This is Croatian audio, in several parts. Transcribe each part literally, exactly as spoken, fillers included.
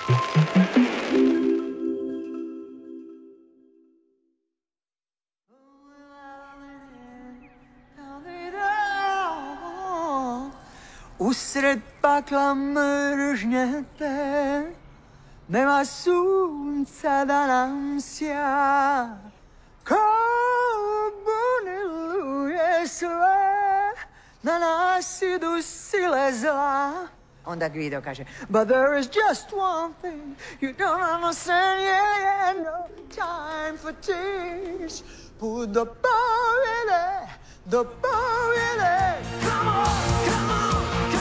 Usred pakla mržnje te, nema sunca da nam sja. Ko buniluje sve, na nas idu sile zla. Onda Guido kaže, but there is just one thing you don't understand, yeah, yeah, no time for tears. Put the pobjede, do pobjede, come on, come on.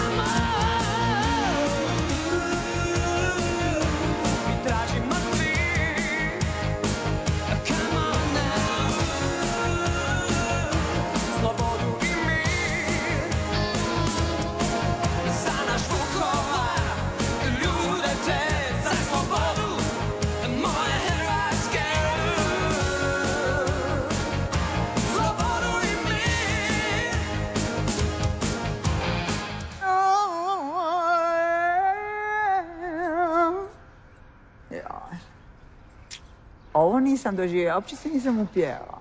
Ovo nisam doživjela, uopće se nisam upjela.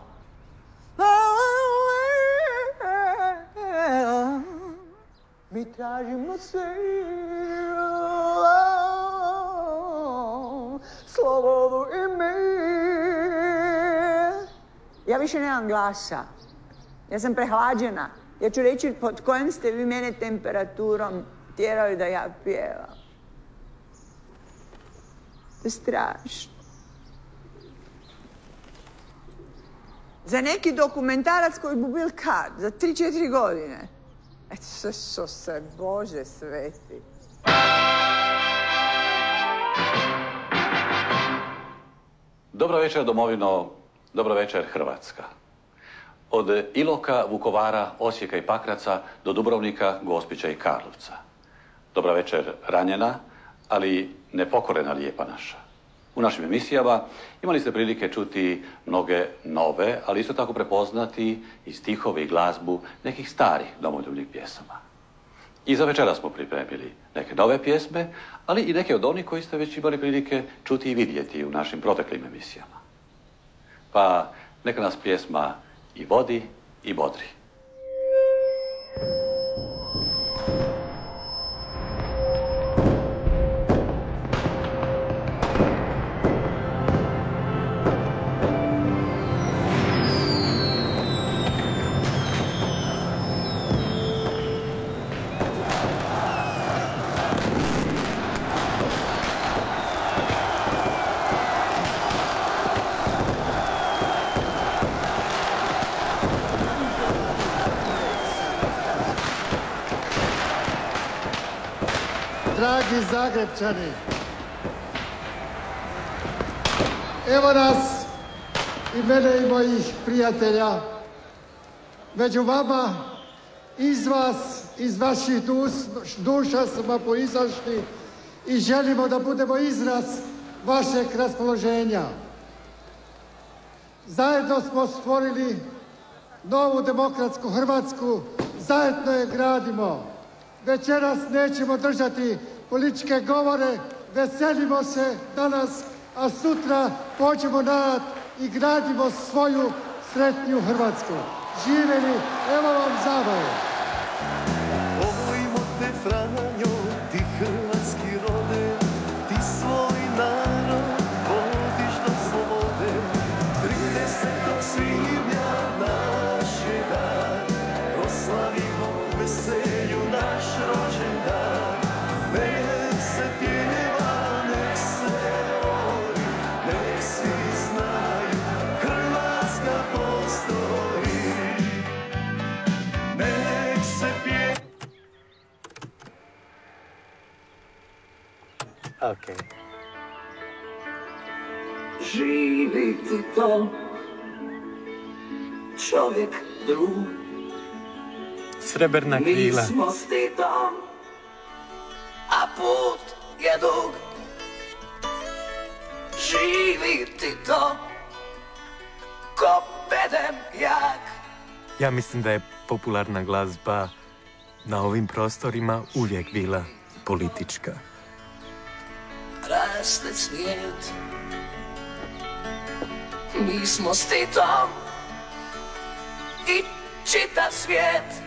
Mi tražimo silu, slobodu i mir. Ja više nemam glasa. Ja sam prehlađena. Ja ću reći pod kojom ste vi mene temperaturom tjerali da ja pjevam. To je strašno. Za neki dokumentarac koji bi bil kad? Za tri, četiri godine? Eto, što se, Bože sveti. Dobro večer, domovino. Dobro večer, Hrvatska. Od Iloka, Vukovara, Osijeka i Pakraca do Dubrovnika, Gospića i Karlovca. Dobra večer, ranjena, ali nepokorena lijepa naša. U našim emisijama imali ste prilike čuti mnoge nove, ali isto tako prepoznati i stihove i glazbu nekih starih domoljubnih pjesama. I za večera smo pripremili neke nove pjesme, ali i neke od onih koji ste već imali prilike čuti i vidjeti u našim proteklim emisijama. Pa neka nas pjesma i vodi i bodri. Dragi Zagrebčani, evo nas i mene i mojih prijatelja. Među vama, iz vas, iz vaših duša smo poizašli i želimo da budemo izraz vašeg raspoloženja. Zajedno smo stvorili novu demokratsku Hrvatsku, zajedno je gradimo. Večeras nećemo držati političke govore, veselimo se danas, a sutra pođemo naprijed i gradimo svoju sretniju Hrvatsku. Živjeli, evo vam zabave. Volimo te, Franjo, ti hrvatski rode, ti svoj narod vodiš do slobode. tridesetog svibnja naš je dan, proslavimo u veselju naš rođendan. Nek se pjeva, nek se voli, nek svi znaju, Hrvatska postoji. Nek se pjeva. Okay. Živi ti to, čovjek drug. Srebrna krila. Mi smo s Titom, a put je dug. Živi ti to, ko bedem jak. Ja mislim da je popularna glazba na ovim prostorima uvijek bila politička. raste cvijet. Mi smo s Titom i čitav svijet.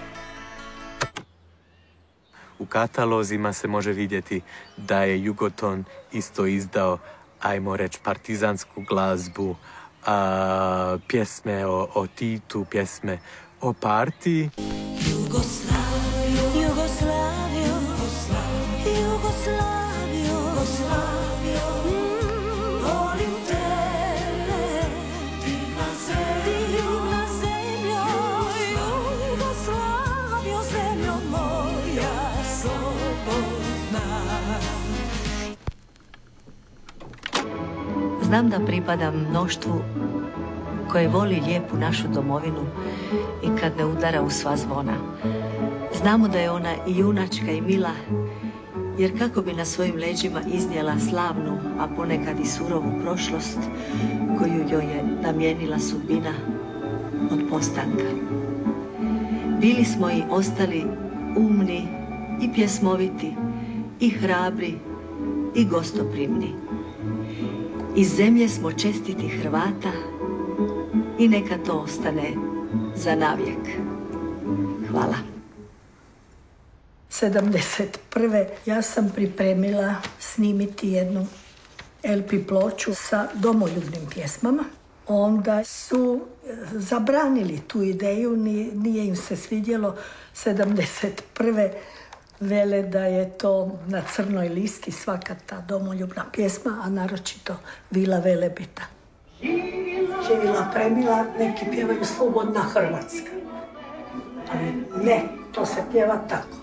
U katalozima se može vidjeti da je Jugoton isto izdao, ajmo reći, partizansku glazbu, a, pjesme o, o Titu, pjesme o partiji. Jugoslavio, Jugoslavio, Jugoslavio, Jugoslavio, volim te, divna zemljo, zemljo, Jugoslavio, zemljo moja slobodna. Znam da pripadam mnoštvu koje voli lijepu našu domovinu i kad ne udara u sva zvona. Znamo da je ona i junačka i mila, jer kako bi na svojim leđima iznijela slavnu, a ponekad i surovu prošlost koju joj je namijenila sudbina od postanka. Bili smo i ostali umni i pjesmoviti i hrabri i gostoprimni. Iz zemlje smo čestiti Hrvata i neka to ostane za navijek. Hvala. sedamdeset prve ja sam pripremila snimiti jednu el pe ploču sa domoljubnim pjesmama. Onda su zabranili tu ideju, nije im se svidjelo. sedamdeset prve vele da je to na crnoj listi svaka ta domoljubna pjesma, a naročito Vila Velebita. Živjela premila, neki pjevaju Slobodna Hrvatska. Ali ne, to se pjeva tako.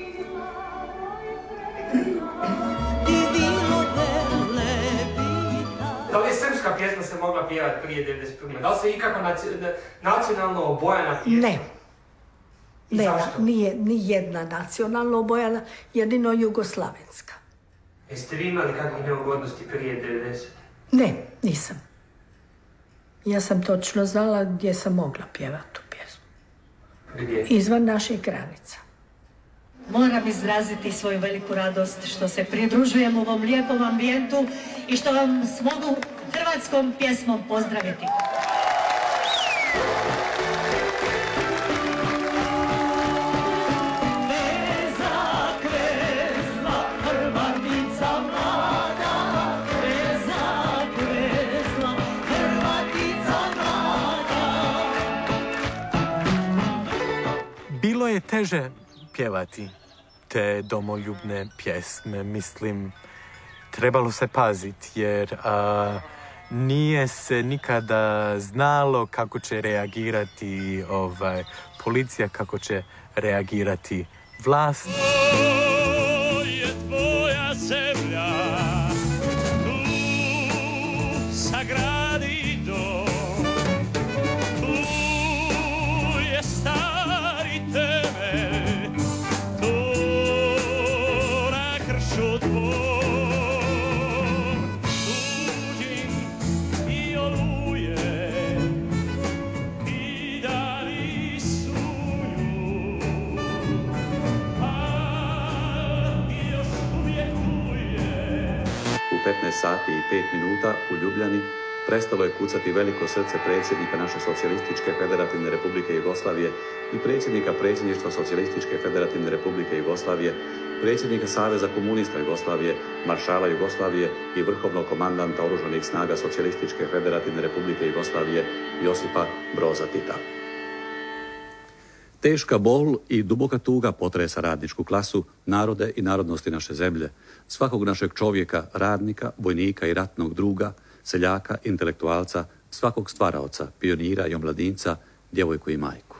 Da li je srpska pjesma se mogla pjevati prije devedeset prve? Da li se ikako nacionalno obojana pjesma? Ne. Ne, nije ni jedna nacionalno obojana, jedino jugoslavenska. Jeste vi imali kakvih neugodnosti prije devedeset? Ne, nisam. Ja sam točno znala gdje sam mogla pjevati tu pjesmu. Gdje? Izvan naših granica. Moram izraziti svoju veliku radost što se pridružujem ovom lijepom ambijentu i što vam mogu hrvatskom pjesmom pozdraviti. Bilo je teže pjevati te domoljubne pjesme, mislim, trebalo se paziti jer a, nije se nikada znalo kako će reagirati ovaj, policija, kako će reagirati vlast. To je tvoja zemlja, tu sagradi dom, tu je stari temelj, tu na kršu tvoj, tuđim i oluje, i dali suju, a ti još uvijek tu je. U petnaest sati i pet minuta u Ljubljani prestalo je kucati veliko srce predsjednika naše Socijalističke Federativne Republike Jugoslavije i predsjednika predsjedništva Socijalističke Federativne Republike Jugoslavije, predsjednika Saveza komunista Jugoslavije, maršala Jugoslavije i vrhovnog komandanta Oružanih snaga Socijalističke Federativne Republike Jugoslavije Josipa Broza Tita. Teška bol i duboka tuga potresa radničku klasu, narode i narodnosti naše zemlje, svakog našeg čovjeka, radnika, vojnika i ratnog druga, seljaka, intelektualca, svakog stvaraoca, pionira i omladinca, djevojku i majku.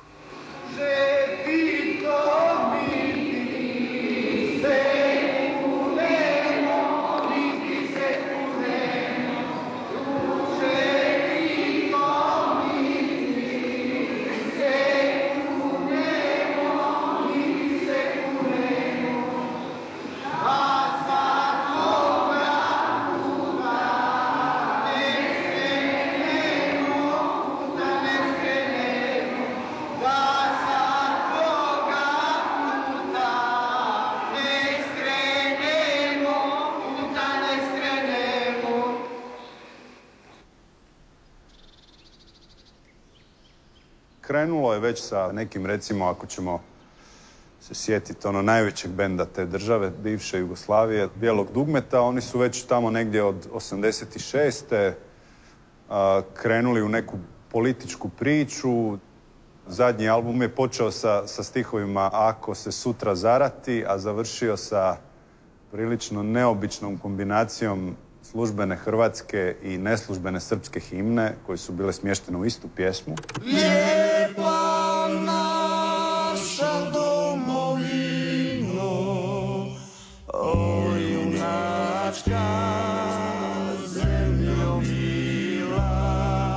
Krenulo je već sa nekim, recimo, ako ćemo se sjetiti ono najvećeg benda te države, bivše Jugoslavije, Bijelog dugmeta, oni su već tamo negdje od osamdeset šeste a, krenuli u neku političku priču. Zadnji album je počeo sa, sa stihovima Ako se sutra zarati, a završio sa prilično neobičnom kombinacijom službene hrvatske i neslužbene srpske himne koje su bile smještene u istu pjesmu. Lijepa naša domovino, o junačka zemljo mila,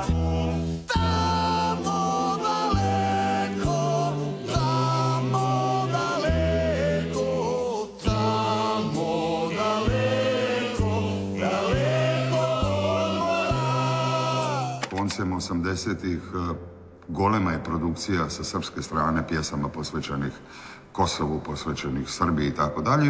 tamo daleko, tamo daleko, tamo daleko, daleko od mora. Koncem osamdesetih golema je produkcija sa srpske strane pjesama posvećenih Kosovu, posvećenih Srbiji i tako dalje.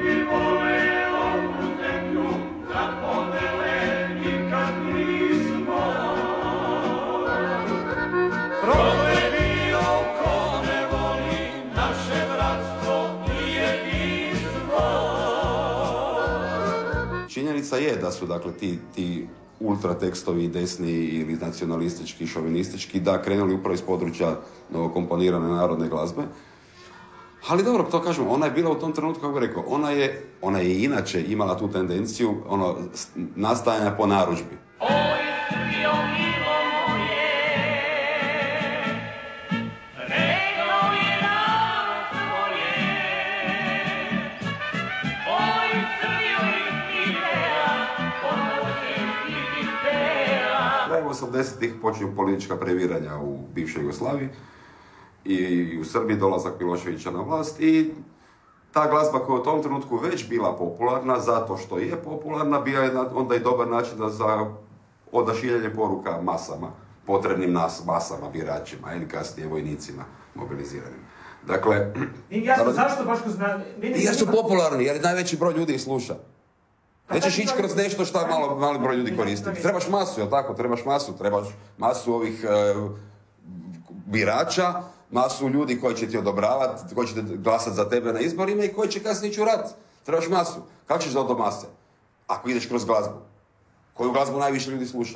Činjenica je da su dakle ti, ti ultratekstovi desni ili nacionalistički, šovinistički, da krenuli upravo iz područja novokomponirane narodne glazbe. Ali dobro, to kažem, ona je bila u tom trenutku, kako bih rekao, ona je, ona je inače imala tu tendenciju ono, nastajanja po narudžbi. Krajem osamdesetih počinju politička previranja u bivšoj Jugoslaviji i u Srbiji, dolazak Miloševića na vlast, i ta glazba koja je u tom trenutku već bila popularna, zato što je popularna, bio je onda i dobar način za odašiljanje poruka masama, potrebnim nas, masama, biračima ili kasnije vojnicima mobiliziranim. Dakle... I jasno, ali, zašto baš ko zna... Jer su popularni, jer najveći broj ljudi ih sluša. Nećeš ići kroz nešto što malo, mali broj ljudi koristi. Trebaš masu, jel tako? Trebaš masu, trebaš masu ovih e, birača, masu ljudi koji će ti odobravati, koji će glasati za tebe na izborima i koji će kasnije ići u rat. Trebaš masu. Kako ćeš za do mase? Ako ideš kroz glazbu. Koju glazbu najviše ljudi sluša?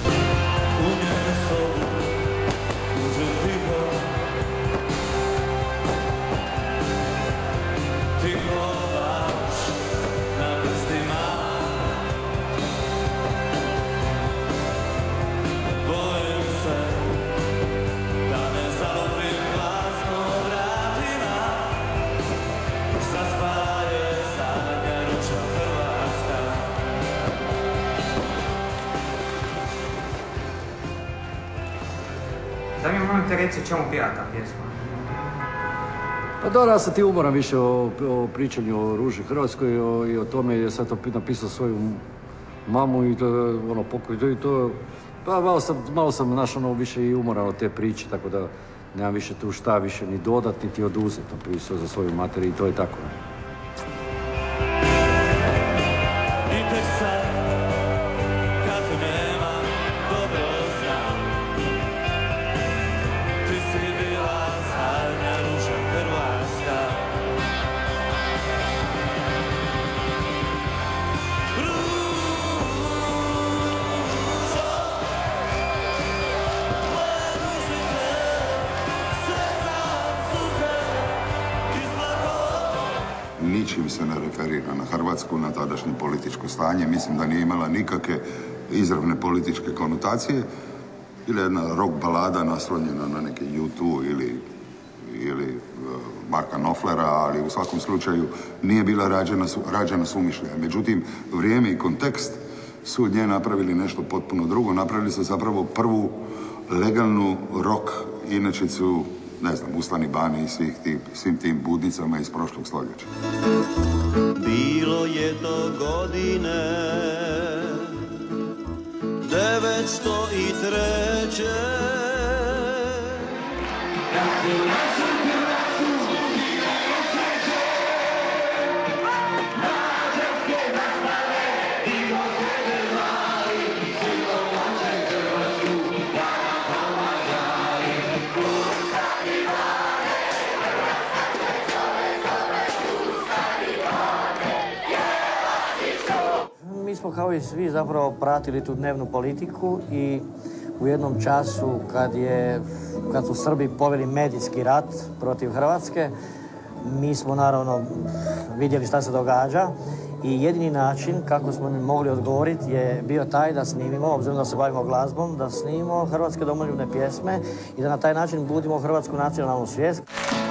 Da mi molim te reći o čemu pjeva ta pjesma? Pa dobro, ja sam ti umoran više o, o pričanju o Ruži Hrvatskoj o, i o tome je sad to napisao svoju mamu i to ono pokoj, to i to, pa malo sam, malo sam naš ono više i umoran od te priče, tako da nemam više tu šta više ni dodat, niti oduzet, napisao za svoju materiju i to je tako. Ničim se ne referira na Hrvatsku, na tadašnje političko stanje. Mislim da nije imala nikakve izravne političke konotacije. Bila je jedna rock balada naslonjena na neke U dva ili, ili uh, Marka Knopflera, ali u svakom slučaju nije bila rađena, rađena sumišlja. Međutim, vrijeme i kontekst su od nje napravili nešto potpuno drugo. Napravili su zapravo prvu legalnu rock inačicu, ne znam, Ustani Bani i svih tim, svim tim budnicama iz prošlog stoljeća. Bilo je to godine devetsto treće. mi smo kao i svi zapravo pratili tu dnevnu politiku i u jednom času kad, je, kad su Srbi poveli medijski rat protiv Hrvatske, mi smo naravno vidjeli šta se događa i jedini način kako smo mi mogli odgovoriti je bio taj da snimimo, obzirom da se bavimo glazbom, da snimimo hrvatske domoljubne pjesme i da na taj način budimo hrvatsku nacionalnu svijest.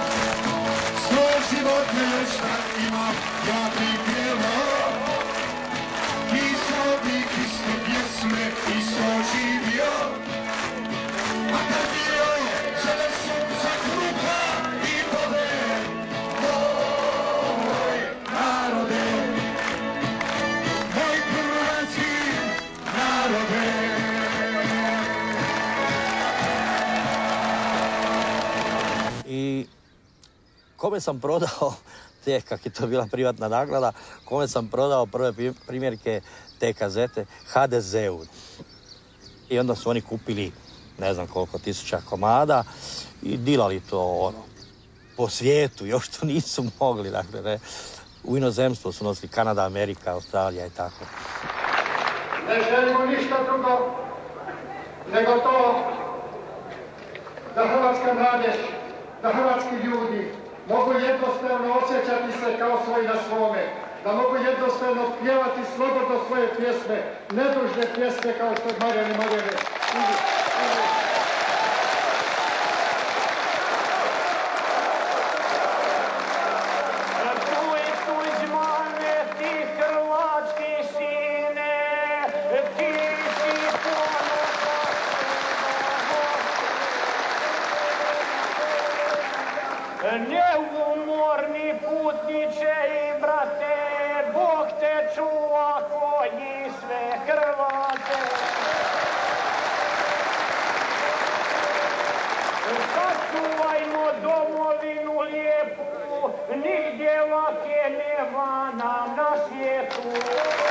I kome sam prodao, te kak je to bila privatna naklada, kome sam prodao prve primjerke te kazete ha de zeu. I onda su oni kupili ne znam koliko tisuća komada i dilali to ono, po svijetu, još to nisu mogli. Dakle, ne. U inozemstvu su nosili Kanada, Amerika, Australija i tako. Ne želimo ništa drugo nego to da hrvatska mladež, da hrvatski ljudi mogu jednostavno osjećati se kao svoji na svome, da mogu jednostavno pjevati slobodno svoje pjesme, nedužne pjesme kao što je Marjane Marjane. Neumorni putniče i brate, Bog te čuva konji sve Hrvate. Sačuvajmo domovinu lijepu, nigdje lake nema nam na svijetu.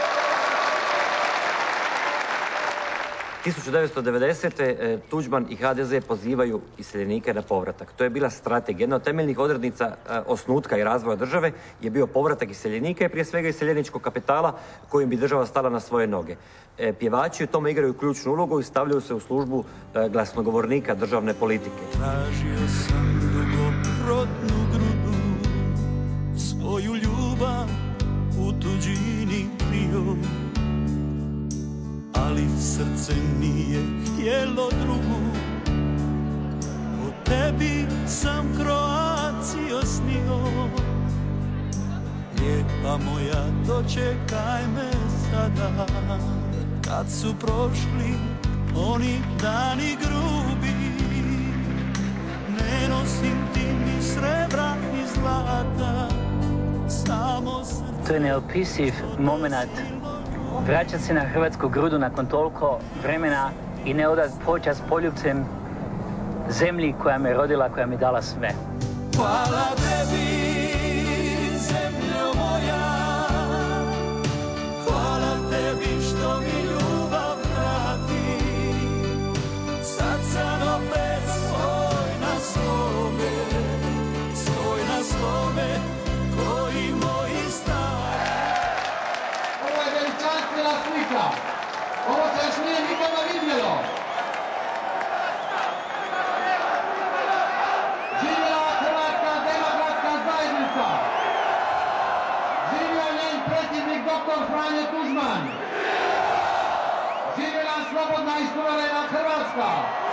tisuću devetsto devedesete. Tuđman i ha de ze pozivaju iseljenike na povratak. To je bila strategija. Jedna od temeljnih odrednica osnutka i razvoja države je bio povratak iseljenika i prije svega iseljeničkog kapitala kojim bi država stala na svoje noge. Pjevači u tome igraju ključnu ulogu i stavljaju se u službu glasnogovornika državne politike. Tražio sam dugorodnu grudu, svoju ljubav u tuđini krio, ali srce nije htjelo drugu. O tebi sam Kroacijo snio, lijepa moja, dočekaj me sada. Kad su prošli oni dani grubi, ne nosim ti ni srebra ni zlata, samo srce. To je neopisiv moment vraćati se na hrvatsku grudu nakon toliko vremena i ne odati počast poljubcem zemlji koja me rodila, koja mi dala sve. Hvala tebi, zemljo moja, hvala tebi što mi ljubav vrati. Sad sam opet svoj na svome, svoj na svome, koji moji stav. Ovo je veličanstvena slika. Ovo se još nije nikada vidjelo. Živjela Hrvatska demokratska zajednica. Živio njen predsjednik doktor Franjo Tuđman. Živjela slobodna i suverena Hrvatska.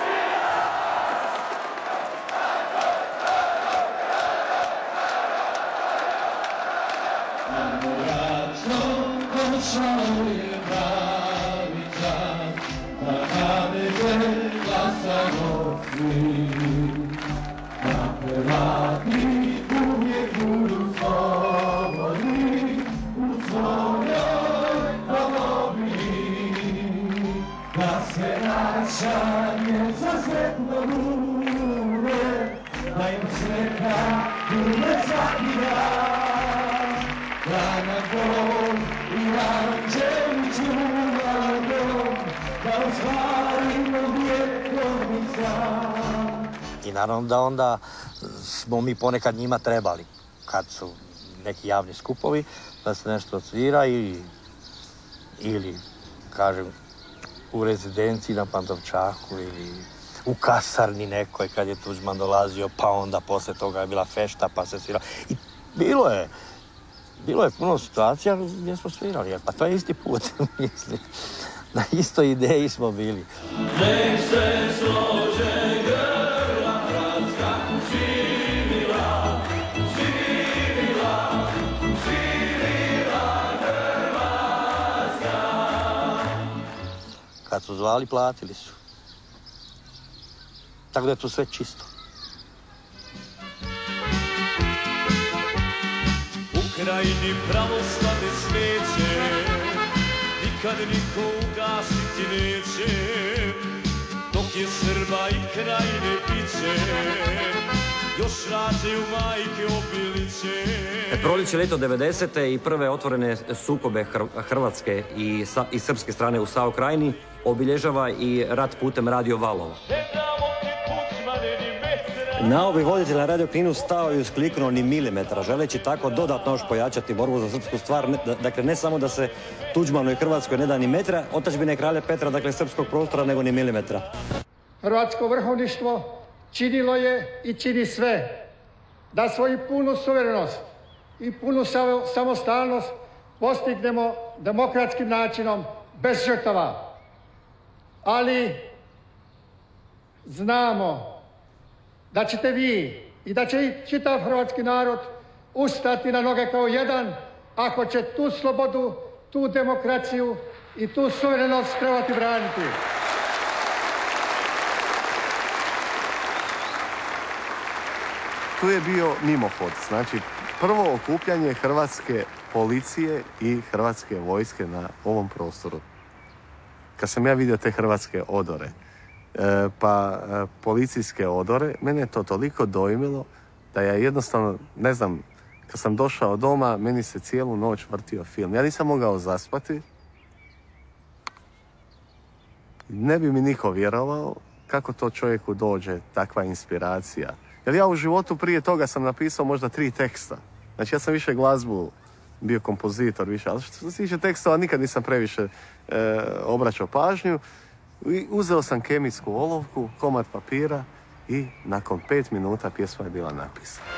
Došao je pravi čas, da ha de ze glasamo svi. Da Hrvati uvijek budu slobodni u svojoj domovini. Da se račanje za sretno bude, da im sreća bude svaki dan. Da nam Bog i Anđeliću mladom, da ostvarimo vjekovni san. I naravno da onda smo mi ponekad njima trebali, kad su neki javni skupovi, da se nešto odsvira i ili, kažem, u rezidenciji na Pantovčaku ili u kasarni nekoj kad je Tuđman dolazio, pa onda posle toga je bila fešta pa se svirala. I bilo je, bilo je puno situacija gdje smo svirali, pa to je isti put, mislim. Na istoj ideji smo bili. Nek se slože grla Hrvatska, živila, živila, živila Hrvatska. Kad su zvali, platili su. Tako da je tu sve čisto. U krajini pravoslavne sveće nikad niko ugasiti neće, dok je Srba i krajine biće, još rađaju majke obiliće. Proljeće ljeto devedesete i prve otvorene sukobe Hrvatske i, sa, i srpske strane u Sao Krajini obilježava i rat putem radio valova. Na ovih voditelj na Radio Kninu stao i uskliknuo ni milimetra, želeći tako dodatno još pojačati borbu za srpsku stvar. Dakle, ne samo da se Tuđmanu i Hrvatskoj ne da ni metra, otadžbine kralja Petra, dakle, srpskog prostora, nego ni milimetra. Hrvatsko vrhovništvo činilo je i čini sve da svoju punu suverenost i punu samostalnost postignemo demokratskim načinom, bez žrtava. Ali znamo da ćete vi i da će i čitav hrvatski narod ustati na noge kao jedan ako će tu slobodu, tu demokraciju i tu suverenost trebati braniti. Tu je bio mimohod, znači prvo okupljanje hrvatske policije i hrvatske vojske na ovom prostoru. Kad sam ja vidio te hrvatske odore, pa policijske odore, mene je to toliko dojmilo da ja jednostavno, ne znam, kad sam došao doma, meni se cijelu noć vrtio film. Ja nisam mogao zaspati. Ne bi mi niko vjerovao kako to čovjeku dođe takva inspiracija. Jer ja u životu prije toga sam napisao možda tri teksta. Znači ja sam više glazbu bio kompozitor, više, ali što se tiče tekstova nikad nisam previše e, obraćao pažnju. I uzeo sam kemijsku olovku, komad papira i nakon pet minuta pjesma je bila napisana.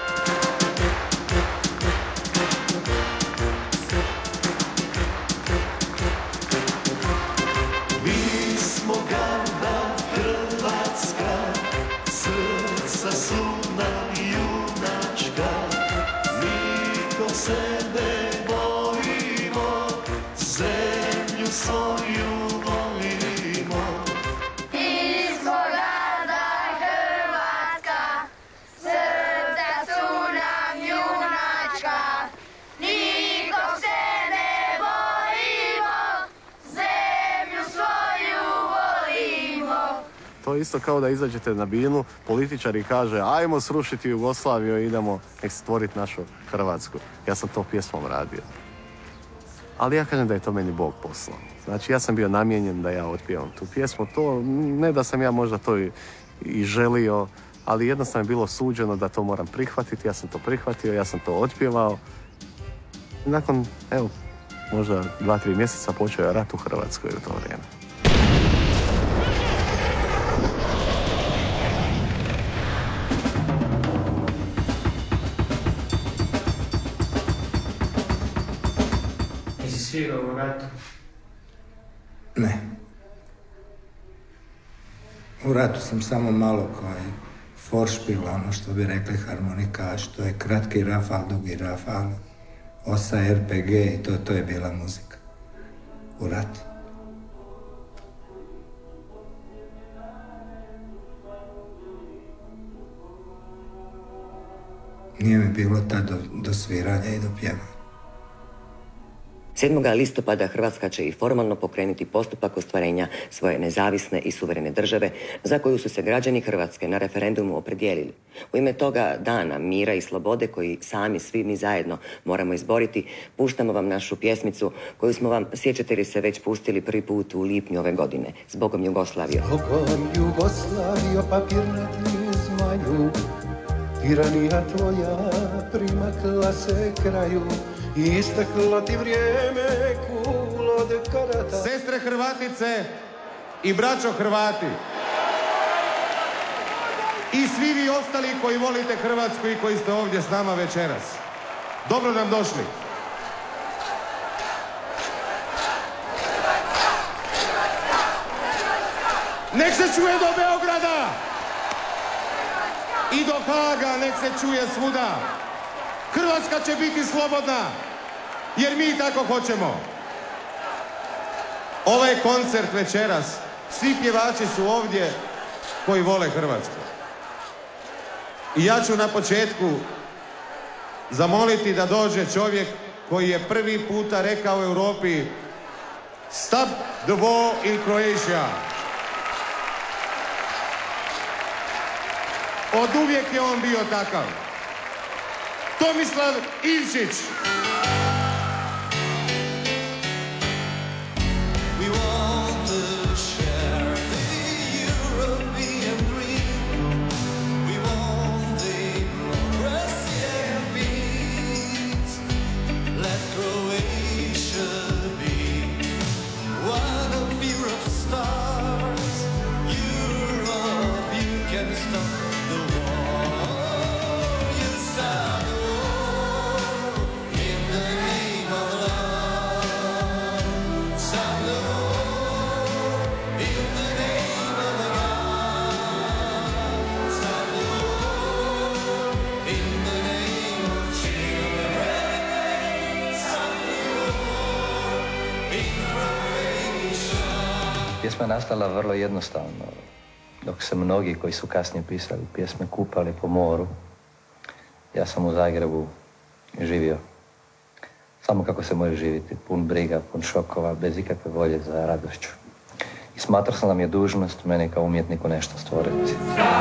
Mi smo garda Hrvatska, srca su nam junačka, mi do sebe bojimo, zemlju svoju volimo. Mi smo garda Hrvatska, srca su nam junačka, nikog se ne bojimo, zemlju svoju volimo. To je isto kao da izađete na binu, političar i kaže ajmo srušiti Jugoslaviju i idemo nek stvoriti našu Hrvatsku. Ja sam to pjesmom radio. Ali ja kažem da je to meni Bog poslao. Znači ja sam bio namijenjen da ja otpjevam tu pjesmu. To ne da sam ja možda to i, i želio, ali jednostavno je bilo suđeno da to moram prihvatiti. Ja sam to prihvatio, ja sam to otpjevao. I nakon, evo, možda dva, tri mjeseca počeo je rat u Hrvatskoj u to vrijeme. Jesi svirao u ratu? Ne. U ratu sam samo malo koji foršpil, ono što bi rekli harmonikaš, to je kratki rafal, dugi rafal, osa er pe ge i to, to je bila muzika. U ratu. Nije mi bilo tad do, do sviranja i do pjevanja. sedmog listopada Hrvatska će i formalno pokrenuti postupak ostvarenja svoje nezavisne i suverene države za koju su se građani Hrvatske na referendumu opredijelili. U ime toga dana mira i slobode koji sami svi mi zajedno moramo izboriti, puštamo vam našu pjesmicu koju smo vam, sjećate li se, već pustili prvi put u lipnju ove godine. Zbogom Jugoslavio. Zbogom Jugoslavio, papirnati zmaju, tiranija tvoja primakla se kraju, isteklo ti vrijeme, kulo vode karata. Sestre Hrvatice i braćo Hrvati. I svi vi ostali koji volite Hrvatsku i koji ste ovdje s nama večeras. Dobro nam došli. Nek se čuje do Beograda i do Haga, nek se čuje svuda. Hrvatska će biti slobodna, jer mi tako hoćemo. Ovaj koncert večeras, svi pjevači su ovdje koji vole Hrvatsku. I ja ću na početku zamoliti da dođe čovjek koji je prvi puta rekao u Europi Stop the war in Croatia. Od uvijek je on bio takav. Tomislav Ivčić. Pjesma je nastala vrlo jednostavno, dok se mnogi koji su kasnije pisali pjesme kupali po moru. Ja sam u Zagrebu živio samo kako se može živjeti, pun briga, pun šokova, bez ikakve volje za radošću. I smatrao sam da mi je dužnost meni kao umjetniku nešto stvoriti.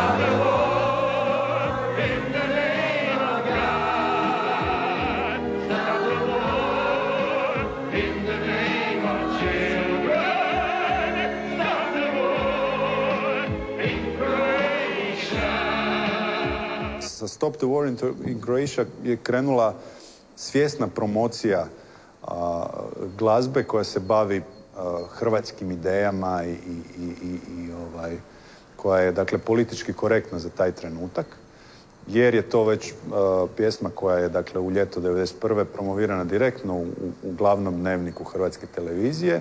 Sa Stop the War in Croatia je krenula svjesna promocija a, glazbe koja se bavi a, hrvatskim idejama i, i, i, i ovaj, koja je dakle politički korektna za taj trenutak, jer je to već a, pjesma koja je dakle u ljeto devedeset prve promovirana direktno u, u glavnom dnevniku Hrvatske televizije.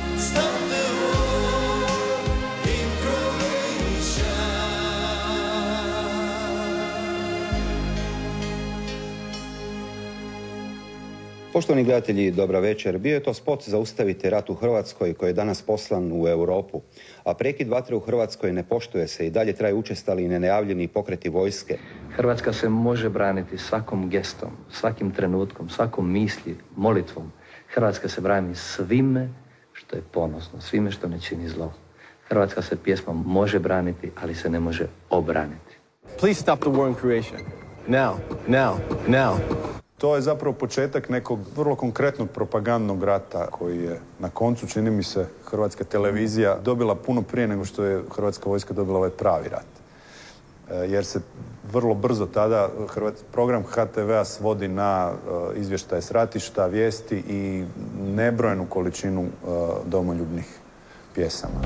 Poštovani gledatelji, dobra večer. Bio je to spot Zaustavite rat u Hrvatskoj koji je danas poslan u Europu. A prekid vatre u Hrvatskoj ne poštuje se i dalje traje učestali i nenajavljeni pokreti vojske. Hrvatska se može braniti svakom gestom, svakim trenutkom, svakom misli, molitvom. Hrvatska se brani svime što je ponosno, svime što ne čini zlo. Hrvatska se pjesmom može braniti, ali se ne može obraniti. Please stop the war in Croatia. Now, now, now. To je zapravo početak nekog vrlo konkretnog propagandnog rata koji je na koncu, čini mi se, Hrvatska televizija dobila puno prije nego što je Hrvatska vojska dobila ovaj pravi rat. E, jer se vrlo brzo tada Hrvat, program ha te vea svodi na e, izvještaje s ratišta, vijesti i nebrojenu količinu e, domoljubnih pjesama.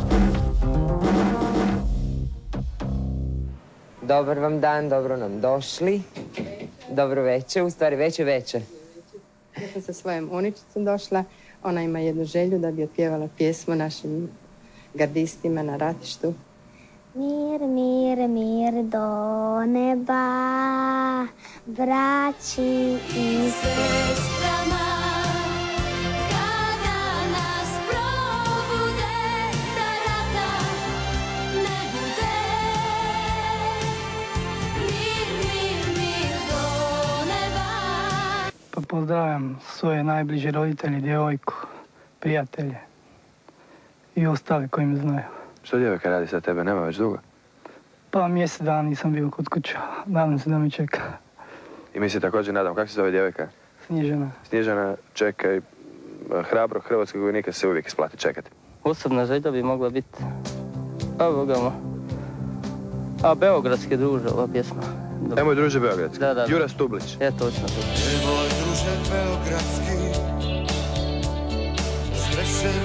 Dobar vam dan, dobro nam došli. Dobro večer, u stvari večer večer. Ja sam sa svojom uničicom došla. Ona ima jednu želju da bi otpjevala pjesmu našim gardistima na ratištu. Mir, mir, mir do neba, braći i sestrama. Pozdravljam svoje najbliže roditelje, djevojku, prijatelje i ostale koji me znaju. Što djevojka radi sa tebe? Nema već dugo? Pa mjesec dana nisam bio kod kuća. Nadam se da me čeka. I mi se također nadam. Kako se zove djevojka? Snježana. Snježana, čekaj. Hrabro hrvatskog vojnika se uvijek isplati čekati. Osobna želja bi mogla biti... A, bogama. A, beogradski druže, ova pjesma. Nemoj druže beogradski. Da, da. Jura Stublić. Je, točno. Nemoj druže beogradski, srećen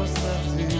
poslati,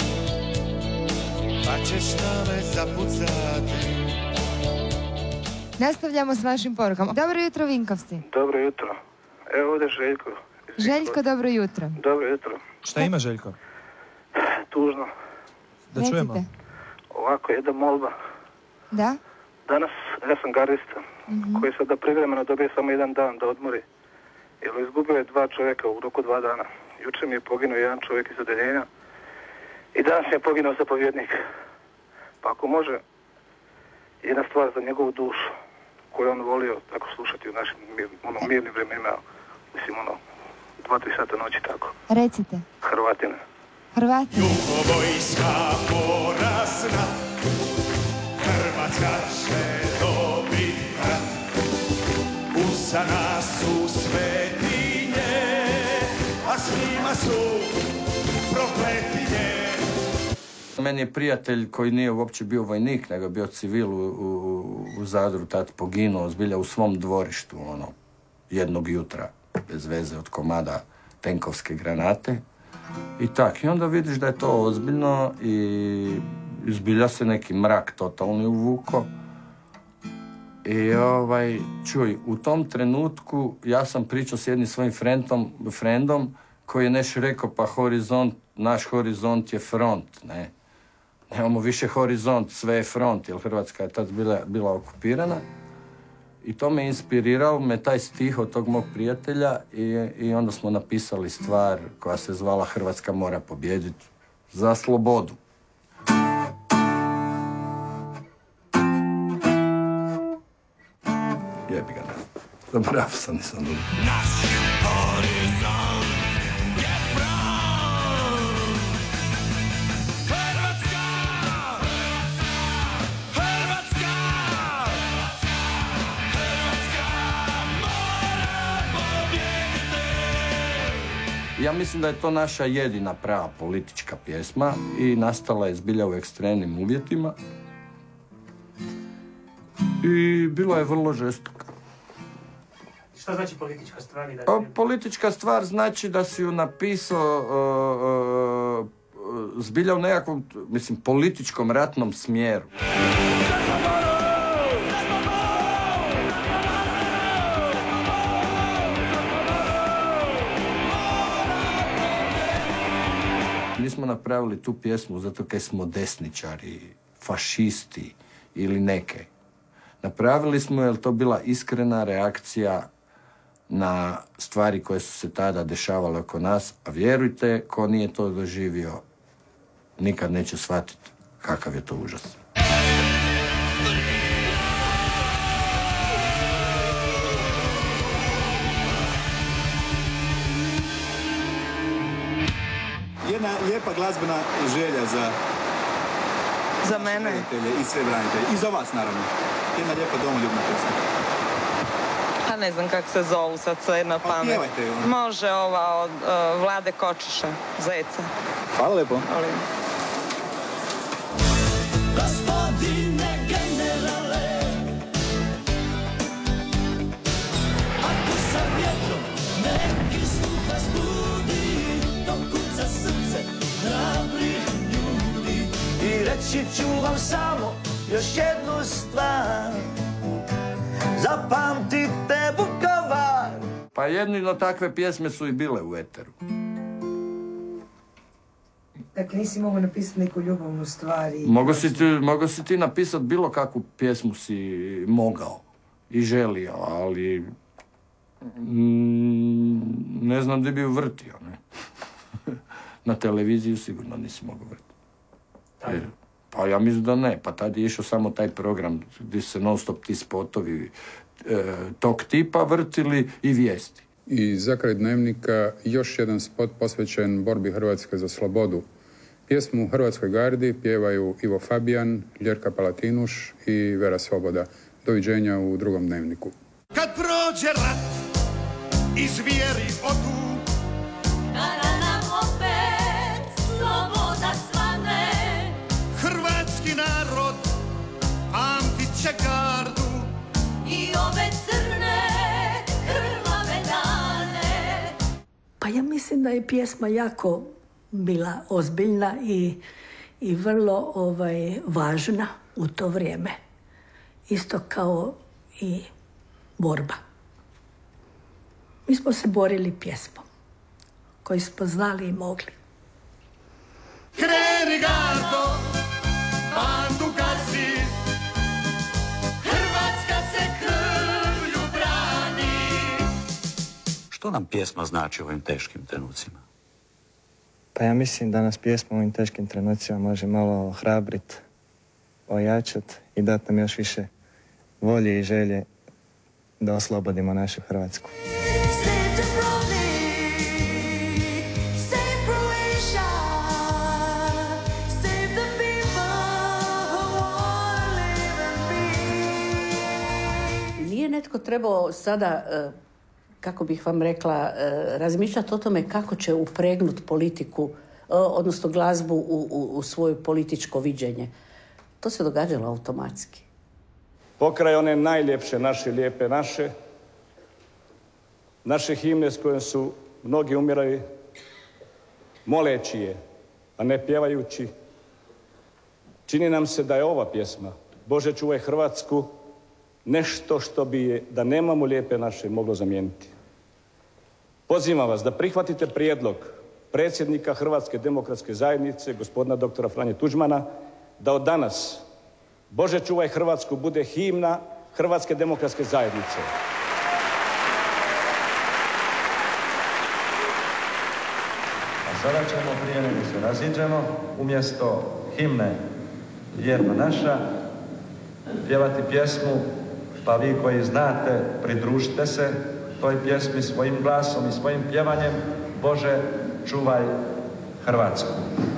pa ćeš na me zapucati. Nastavljamo s vašim porukama. Dobro jutro, Vinkovci. Dobro jutro. Evo ovdje Željko. Željko, dobro jutro. Dobro jutro. Šta ima Željko? Tužno. Da čujemo. Recite. Ovako, jedna molba. Da? Danas, ja sam gardista, Mhm. koji sada privremeno dobije samo jedan dan da odmori. Jer izgubio je dva čovjeka u roku dva dana. Juče mi je poginuo jedan čovjek iz odeljenja i danas mi je poginuo zapovjednik. Pa ako može, jedna stvar za njegovu dušu, koju on volio tako slušati u našim mir, ono, mirnim vremenima, mislim ono, dva, tri sata noći tako. Recite. Hrvatine. Hrvatine. Vojska porazna, Hrvatska će dobiti rat. Uza nas su svetinje, a s njima su prokletinje. Meni je prijatelj koji nije uopće bio vojnik, nego je bio civil u, u, u Zadru, tad poginuo zbilja u svom dvorištu, ono, jednog jutra, bez veze od komada tenkovske granate. I tak, i onda vidiš da je to ozbiljno i zbilja se neki mrak totalni uvuko. I ovaj, čuj, u tom trenutku ja sam pričao s jednim svojim frendom, frendom koji je nešto rekao, pa horizont, naš horizont je front, ne. Nemamo više horizont, sve je front, jer Hrvatska je tad bila, bila okupirana. I to me inspirirao, me taj stih od tog mog prijatelja i, i onda smo napisali stvar koja se zvala Hrvatska mora pobijediti za slobodu. Jebi ga, ne. Zaboravio sam, nisam dobro. Naš horizont je front. Hrvatska, Hrvatska, Hrvatska mora pobijediti. Ja mislim da je to naša jedina prava politička pjesma i nastala je zbilja u ekstremnim uvjetima. I bila je vrlo žestoka. Šta znači politička stvar? Da O, politička stvar znači da si ju napisao uh, uh, zbilja u nekakvom, mislim, političkom ratnom smjeru. Nismo napravili tu pjesmu zato kaj smo desničari, fašisti ili neke. Napravili smo jer to bila iskrena reakcija na stvari koje su se tada dešavale oko nas, a vjerujte, ko nije to doživio, nikad neće shvatiti kakav je to užas. Jedna lijepa glazbena želja za... Za mene? I sve branitelje. I za vas, naravno. Jedna lijepa domoljubna pjesma. A ne znam kako se zovu sad sve na pamet. Pjevajte ju. Može ova od uh, Vlade Kočiša, Zeca. Hvala lijepo. Volim. Gospodine generale, ako sa vjetrom neki sluh vas budi, to kuca srce hrabrih ljudi. I reći ću vam samo još jednu stvar, zapamtite Vukovar. Pa jedino takve pjesme su i bile u eteru. Dakle, nisi mogao napisati neku ljubavnu stvar i... Mogu si ti, mogu si ti napisati bilo kakvu pjesmu si mogao i želio, ali mm, ne znam gdje bi ju vrtio, ne. Na televiziju sigurno nisi mogao vrtiti. Jer, pa ja mislim da ne, pa tad je išao samo taj program gdje se non stop ti spotovi e, tog tipa vrtili i vijesti. I za kraj Dnevnika još jedan spot posvećen borbi Hrvatske za slobodu. Pjesmu u Hrvatskoj gardi pjevaju Ivo Fabijan, Ljerka Palatinuš i Vera Svoboda. Doviđenja u drugom Dnevniku. Kad prođe rat i zvijeri odu, Kada nam opet sloboda svane, hrvatski narod pamtit će gardu i ove crne krvave dane. Pa ja mislim da je pjesma jako bila ozbiljna i, i vrlo ovaj, važna u to vrijeme. Isto kao i borba. Mi smo se borili pjesmom koju smo znali i mogli. Kreni gardo, bandu gazi, Hrvatska se krvlju brani. Što nam pjesma znači u ovim teškim trenucima? Pa ja mislim da nas pjesma u ovim teškim trenucima može malo ohrabrit, ojačat i dati nam još više volje i želje da oslobodimo našu Hrvatsku. Nije netko trebao sada, kako bih vam rekla, razmišljati o tome kako će upregnuti politiku, odnosno glazbu u, u, u svoje političko viđenje. To se događalo automatski. Pokraj one najljepše naše, lijepe naše, naše himne s kojom su mnogi umirali, moleći je, a ne pjevajući, čini nam se da je ova pjesma, Bože čuvaj Hrvatsku, nešto što bi je, da nemamo lijepe naše, moglo zamijeniti. Pozivam vas da prihvatite prijedlog predsjednika Hrvatske demokratske zajednice, gospodina doktora Franje Tuđmana, da od danas Bože čuvaj Hrvatsku bude himna Hrvatske demokratske zajednice. A sada ćemo, prije nego se raziđemo, umjesto himne Lijepa naša, pjevati pjesmu, pa vi koji znate, pridružite se toj pjesmi svojim glasom i svojim pjevanjem. Bože čuvaj Hrvatsku.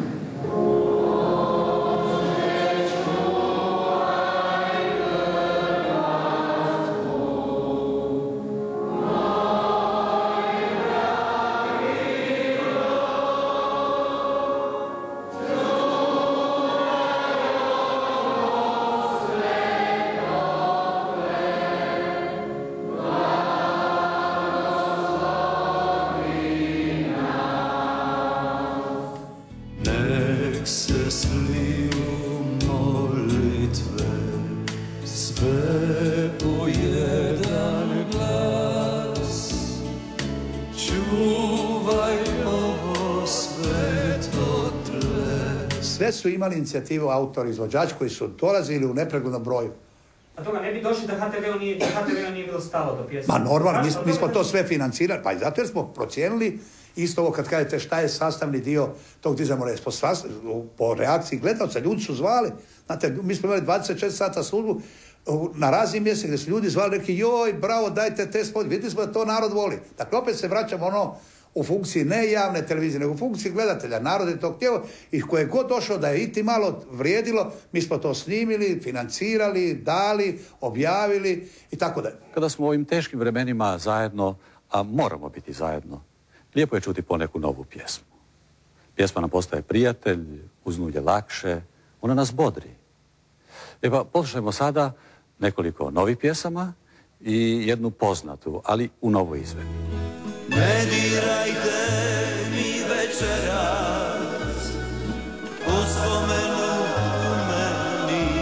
Sve su imali inicijativu autori, izvođači koji su dolazili u nepreglednom broju. A toga ne bi došli da ha te ve-u nije, ha te ve-u nije bilo stalo do pjesme. Ma normalno, mi, mi smo to sve financirali, pa i zato jer smo procijenili, isto ovo kad kažete šta je sastavni dio tog dizamo res, po, po reakciji gledalca, ljudi su zvali, znate, mi smo imali dvadeset četiri sata službu, na raznim mjesec gdje su ljudi zvali, rekli, joj, bravo, dajte te spod, vidjeli smo da to narod voli. Dakle, opet se vraćamo ono, u funkciji ne javne televizije, nego u funkciji gledatelja. Narod je to htio i koje god došlo da je iti malo vrijedilo, mi smo to snimili, financirali, dali, objavili i tako dalje. Kada smo u ovim teškim vremenima zajedno, a moramo biti zajedno, lijepo je čuti poneku novu pjesmu. Pjesma nam postaje prijatelj, uz nju je lakše, ona nas bodri. E pa poslušajmo sada nekoliko novih pjesama i jednu poznatu, ali u novoj izvedbi. Ne dirajte mi večeras uspomenu u meni.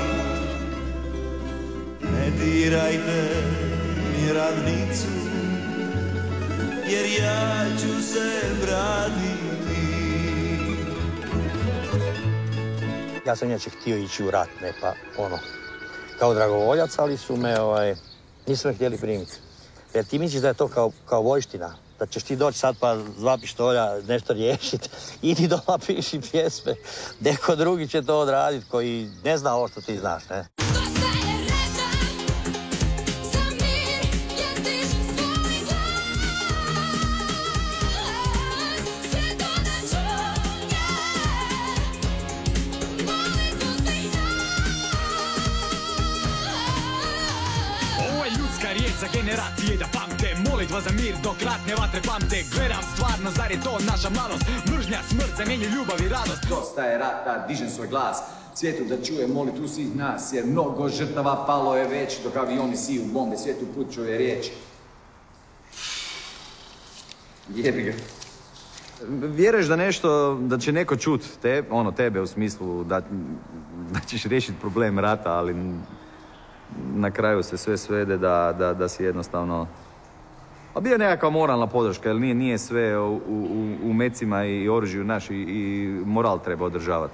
Ne dirajte mi ravnicu, jer ja ću se vratiti. Ja sam inače htio ići u rat, ne pa ono, kao dragovoljac, ali su me, ovaj, nisu me htjeli primiti. Jer ti misliš da je to kao, kao vojština, da ćeš ti doći sad pa dva pištolja nešto riješiti, idi doma piši pjesme, neko drugi će to odraditi koji ne zna ovo što ti znaš, ne? Za generacije da pamte, molitva za mir dok ratne vatre pamte. Gledam stvarno, zar je to naša mladost? Mržnja, smrt, zamjenju ljubav i radost. Dosta je rata, dižem svoj glas svijetu da čuje molitvu svih nas, jer mnogo žrtava palo je već, dok avioni siju bombe svijetu pućuje riječ. Jebi ga. vjeruješ da nešto, da će neko čut te, ono, tebe u smislu da, da ćeš riješiti problem rata, ali na kraju se sve svede da, da, da si jednostavno... A bio je nekakva moralna podrška, jer nije, nije sve u, u, u mecima i oružju naš i, i moral treba održavati.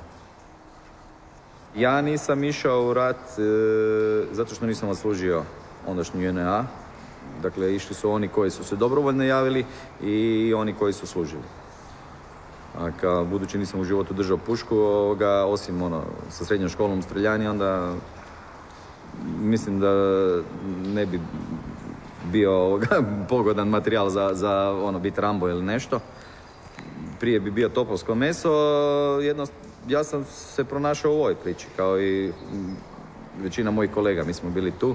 Ja nisam išao u rat e, zato što nisam odslužio ondašnji U N A. Dakle, išli su oni koji su se dobrovoljno javili i oni koji su služili. A kao, budući nisam u životu držao pušku, ovoga, osim ono, sa srednjom školom streljanja, onda mislim da ne bi bio ovoga, pogodan materijal za, za ono, biti Rambo ili nešto. Prije bi bio topovsko meso, jedno, ja sam se pronašao u ovoj priči, kao i većina mojih kolega, mi smo bili tu.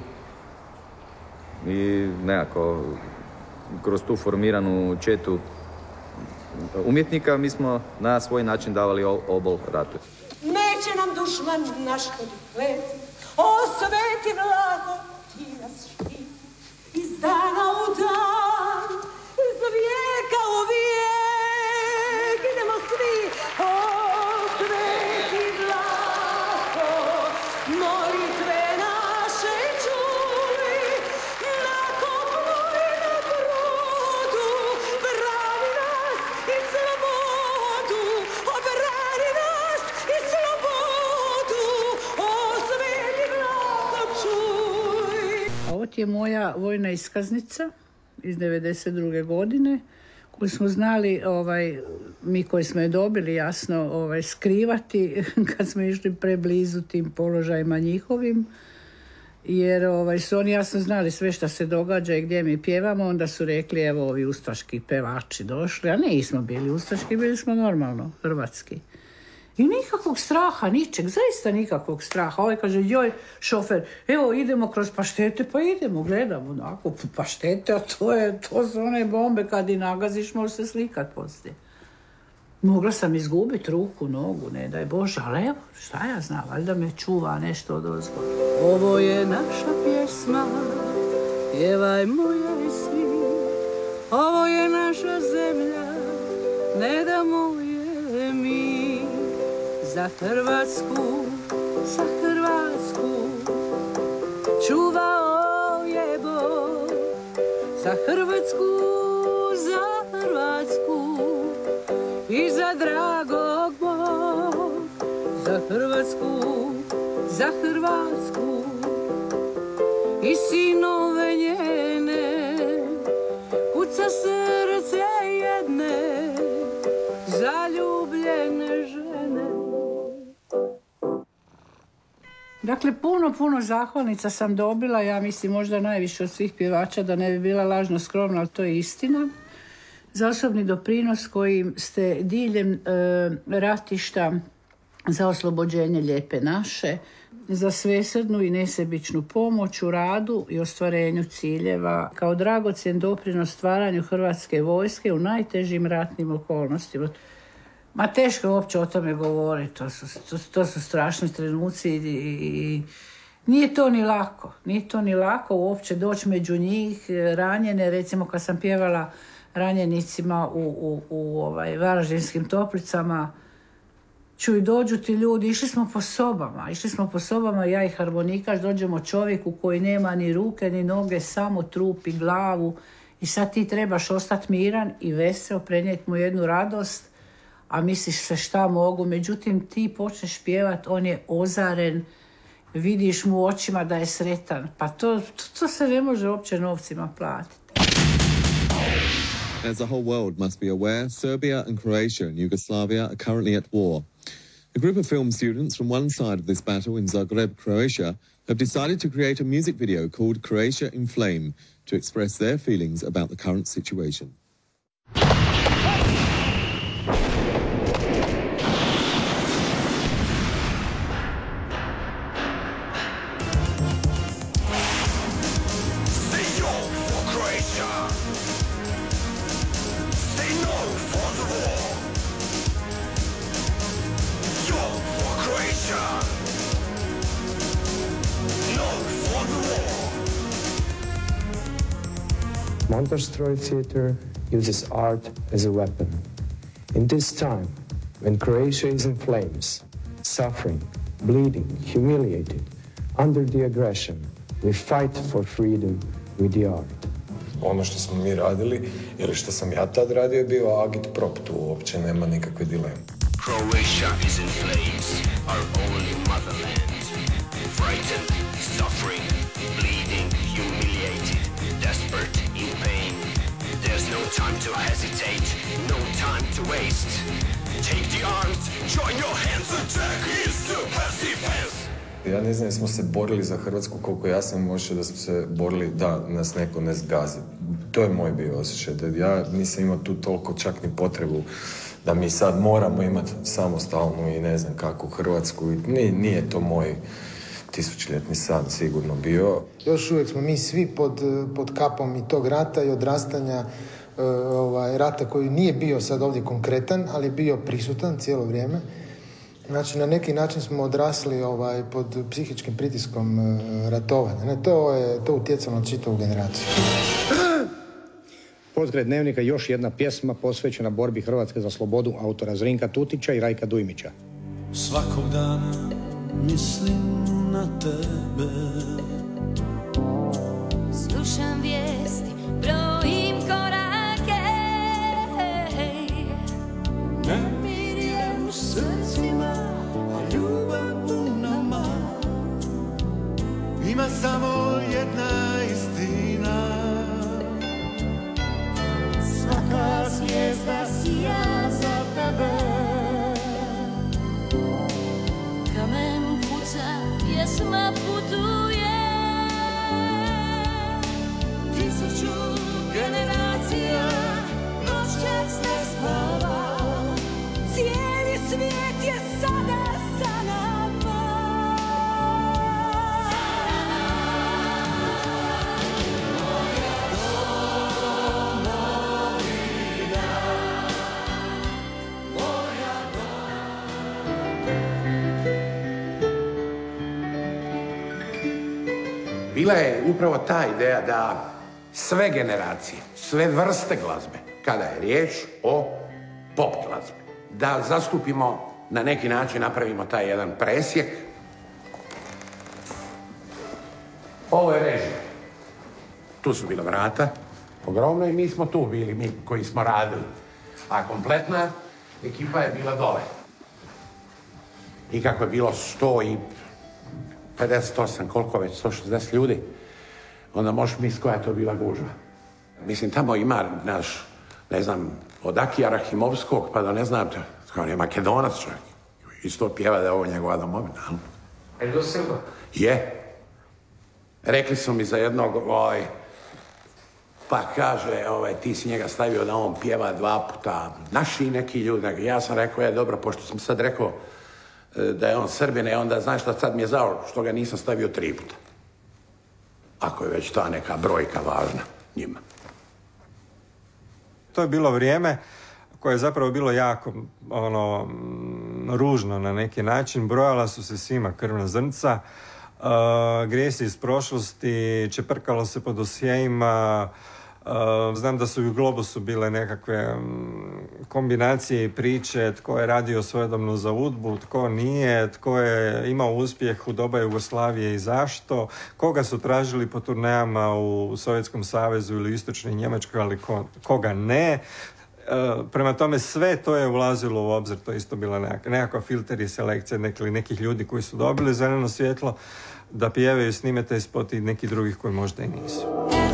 I nekako, kroz tu formiranu četu umjetnika, mi smo na svoj način davali obol ratu. Neće nam dušman naš kod let, o sveti vlago, ti nas štiti. Iz dana u dan, iz vijeka u vijek, idemo svi, o sveti vlago, molitve naše čuj, na kopnu i na brodu, brani nas i slobodu, obrani nas i slobodu, o sveti vlago čuj. Ovo ti je moja vojna iskaznica iz devedeset druge godine koju smo znali, ovaj, mi koji smo je dobili, jasno, ovaj, skrivati kad smo išli preblizu tim položajima njihovim, jer ovaj, su oni jasno znali sve što se događa i gdje mi pjevamo. Onda su rekli, evo ovi ustaški pevači došli, a nismo bili ustaški, bili smo normalno hrvatski. I nikakvog straha, ničeg, zaista nikakvog straha. Ovaj kaže, joj, šofer, evo idemo kroz paštete, pa idemo, gledamo, onako, paštete, a to, je, to su one bombe, kad i nagaziš, možeš se slikat poslije. Mogla sam izgubiti ruku, nogu, ne daj Bože, ali evo, šta ja znam, valjda me čuva nešto od ozgo. Ovo je naša pjesma, pjevajmo je svi, ovo je naša zemlja, ne damo je mi. Za Hrvatsku, za Hrvatsku, čuvao je Bog. Za Hrvatsku, za Hrvatsku i za dragog Bog. Za Hrvatsku, za Hrvatsku i sinove njene, kuca srce jedne, zaljubljene žene. Dakle, puno, puno zahvalnica sam dobila, ja mislim možda najviše od svih pjevača, da ne bi bila lažno skromna, ali to je istina. Za osobni doprinos kojim ste diljem e, ratišta za oslobođenje Lijepe naše, za svesrdnu i nesebičnu pomoć u radu i ostvarenju ciljeva, kao dragocjen doprinos stvaranju Hrvatske vojske u najtežim ratnim okolnostima. Ma teško je uopće o tome govoriti, to su, to, to su strašni trenuci i, i nije to ni lako, nije to ni lako uopće doći među njih, ranjene, recimo kad sam pjevala ranjenicima u, u, u ovaj, Varaždinskim toplicama, čuj, dođu ti ljudi, išli smo po sobama, išli smo po sobama, ja i harmonikaš, dođemo čovjeku koji nema ni ruke ni noge, samo trup i glavu i sad ti trebaš ostati miran i veseo, prenijeti mu jednu radost, a misliš se šta mogu, međutim ti počneš pjevat, on je ozaren, vidiš mu u očima da je sretan, pa to, to, to se ne može uopće novcima platiti. As the whole world must be aware, Serbia and Croatia in Yugoslavia are currently at war. A group of film students from one side of this battle in Zagreb, Croatia, have decided to create a music video called Croatia in Flame to express their feelings about the current situation. Montažstroj Theatre uses art as a weapon. In this time, when Croatia is in flames, suffering, bleeding, humiliated, under the aggression, we fight for freedom with the art. Ono što smo mi radili, ili što sam ja tad radio, je bio agitprop, tu uopće nema nikakve dileme. Croatia is in flames, our only motherland. Frightened, suffering, bleeding, humiliated, desperate, in pain. There's no time to hesitate, no time to waste. Take the arms, join your hands, attack is the best defense. Ja ne znam, smo se borili za Hrvatsku koliko ja sam možda da smo se borili da nas neko ne zgazi. To je moj bio osjećaj, da ja nisam imao tu toliko čak ni potrebu da mi sad moramo imati samostalnu i ne znam kakvu Hrvatsku. Nije, nije to moj tisućljetni san sigurno bio. Još uvijek smo mi svi pod, pod kapom i tog rata i odrastanja, uh, ovaj, rata koji nije bio sad ovdje konkretan, ali je bio prisutan cijelo vrijeme. Znači, na neki način smo odrasli ovaj, pod psihičkim pritiskom uh, ratovanja. Ne, to je to utjecalo na čitavu generaciju. Potkraj dnevnika još jedna pjesma posvećena borbi Hrvatske za slobodu autora Zrinka Tutića i Rajka Dujmića. Svakog dana mislim na tebe. Slušam vijesti, brojim korake. Nemir je u srcima, a ljubav u nama. Ima samo jedna istina. Svaka zvijezda sija za tebe. Kamen puca, pjesma putuje. Tisuću generacija noćas ne spava. Cijeli svijet je sada sa nama. Bila je upravo ta ideja da sve generacije, sve vrste glazbe, kada je riječ o pop glazbi, da zastupimo, na neki način napravimo taj jedan presjek. Ovo je režija. Tu su bila vrata, ogromno, i mi smo tu bili, mi koji smo radili. A kompletna ekipa je bila dole. I kako je bilo sto pedeset osam, koliko već, sto šezdeset ljudi, onda možeš misliti koja je to bila gužva. Mislim, tamo ima naš, ne znam, od Akija Rahimovskog, pa da ne znam, kao je Makedonac čovjek. Isto pjeva da je ovo njegova domovina. Je li to Srba? Je. Rekli su mi za jednog, ovaj, pa kaže, ovaj, ti si njega stavio da on pjeva dva puta. Naši neki ljudi, ja sam rekao, je dobro, pošto sam sad rekao da je on Srbin, onda znaš šta, sad mi je zao što ga nisam stavio tri puta. Ako je već ta neka brojka važna njima. To je bilo vrijeme koje je zapravo bilo jako ono, ružno na neki način. Brojala su se svima krvna zrnca, uh, grijesi iz prošlosti, čeprkalo se po dosjejima. Uh, znam da su i u Globusu bile nekakve um, kombinacije i priče, tko je radio svojedobno za udbu, tko nije, tko je imao uspjeh u doba Jugoslavije i zašto, koga su tražili po turnejama u Sovjetskom savezu ili Istočnoj Njemačkoj, ali ko, koga ne. Uh, prema tome sve to je ulazilo u obzir, to je isto bila nekakva, nekakva filter i selekcija nekih, nekih ljudi koji su dobili zeleno svjetlo da pjevaju, snime taj spot i neki drugih koji možda i nisu.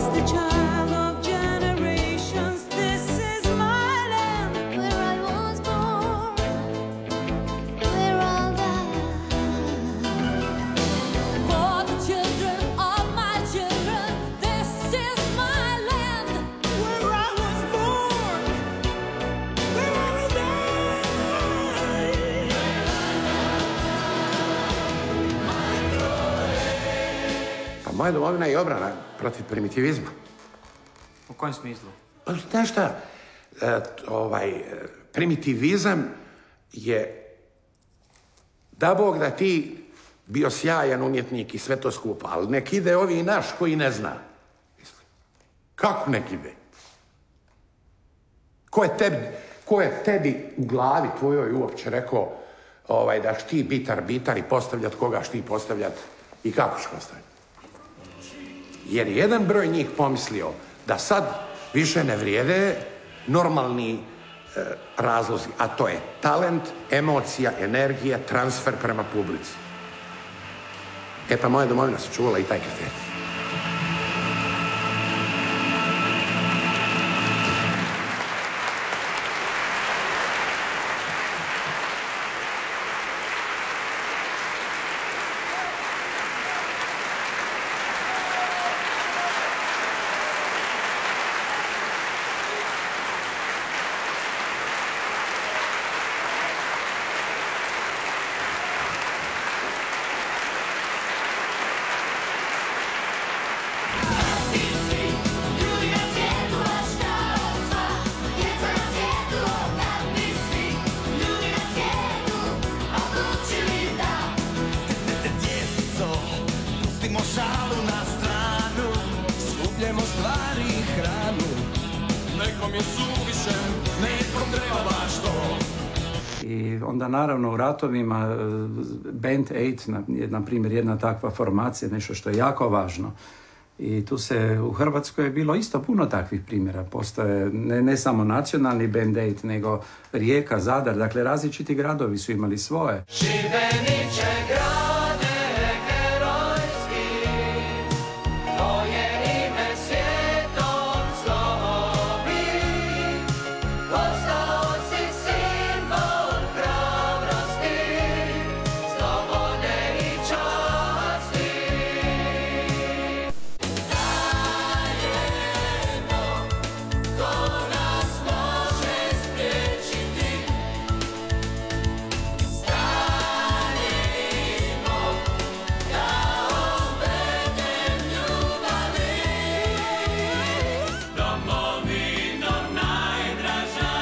Moja domovina je obrana protiv primitivizma. U kojem smislu? Pa, znaš šta, e, ovaj, primitivizam je da Bog da ti bio sjajan umjetnik i sve to skupa, ali nek ide ovi i naš koji ne zna. Kako nek ide? Ko je tebi, Ko je tebi u glavi tvojoj uopće rekao ovaj, da ćeš ti biti arbitar i postavljat koga ćeš ti postavljat i kako ćeš postavljati? Jer je jedan broj njih pomislio da sad više ne vrijede normalni e, razlozi, a to je talent, emocija, energija, transfer prema publici. E pa moja domovina se čuvala i taj kriterij. Onda naravno u ratovima Band osam je na primjer jedna takva formacija, nešto što je jako važno. I tu se u Hrvatskoj je bilo isto puno takvih primjera. Postoje ne, ne samo nacionalni Band osam, nego Rijeka, Zadar, dakle različiti gradovi su imali svoje. Šibeniče grade herojski, tvoje ime svijetom slovi, postao si simbol hrabrosti, slobode i časti. Zajedno, ko nas može spriječiti? Stanimo kao bedem ljubavi. Domovino najdraža,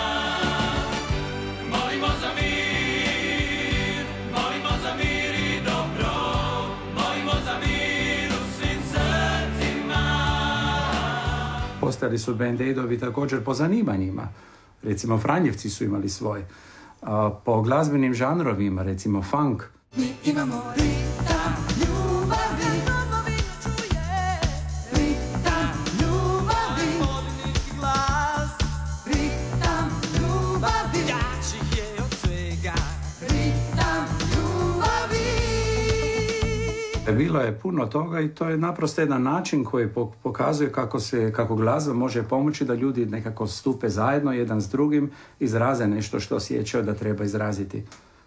molimo za mir, molimo za mir i dobro, molimo za mir u svim srcima. Postojali su Band osam također po zanimanjima. Recimo Franjevci su imali svoj. A, po glazbenim žanrovima, recimo funk. Mi imamo ritam ljubavi, domovinu čuje, ritam ljubavi, podniki glas, ritam ljubavi, jači je od svega, ritam ljubavi. Bilo je puno toga i to je naprosto jedan način koji po- pokazuje kako se, kako glazba može pomoći da ljudi nekako stupe zajedno jedan s drugim, izraze nešto što osjećaju da treba izraziti.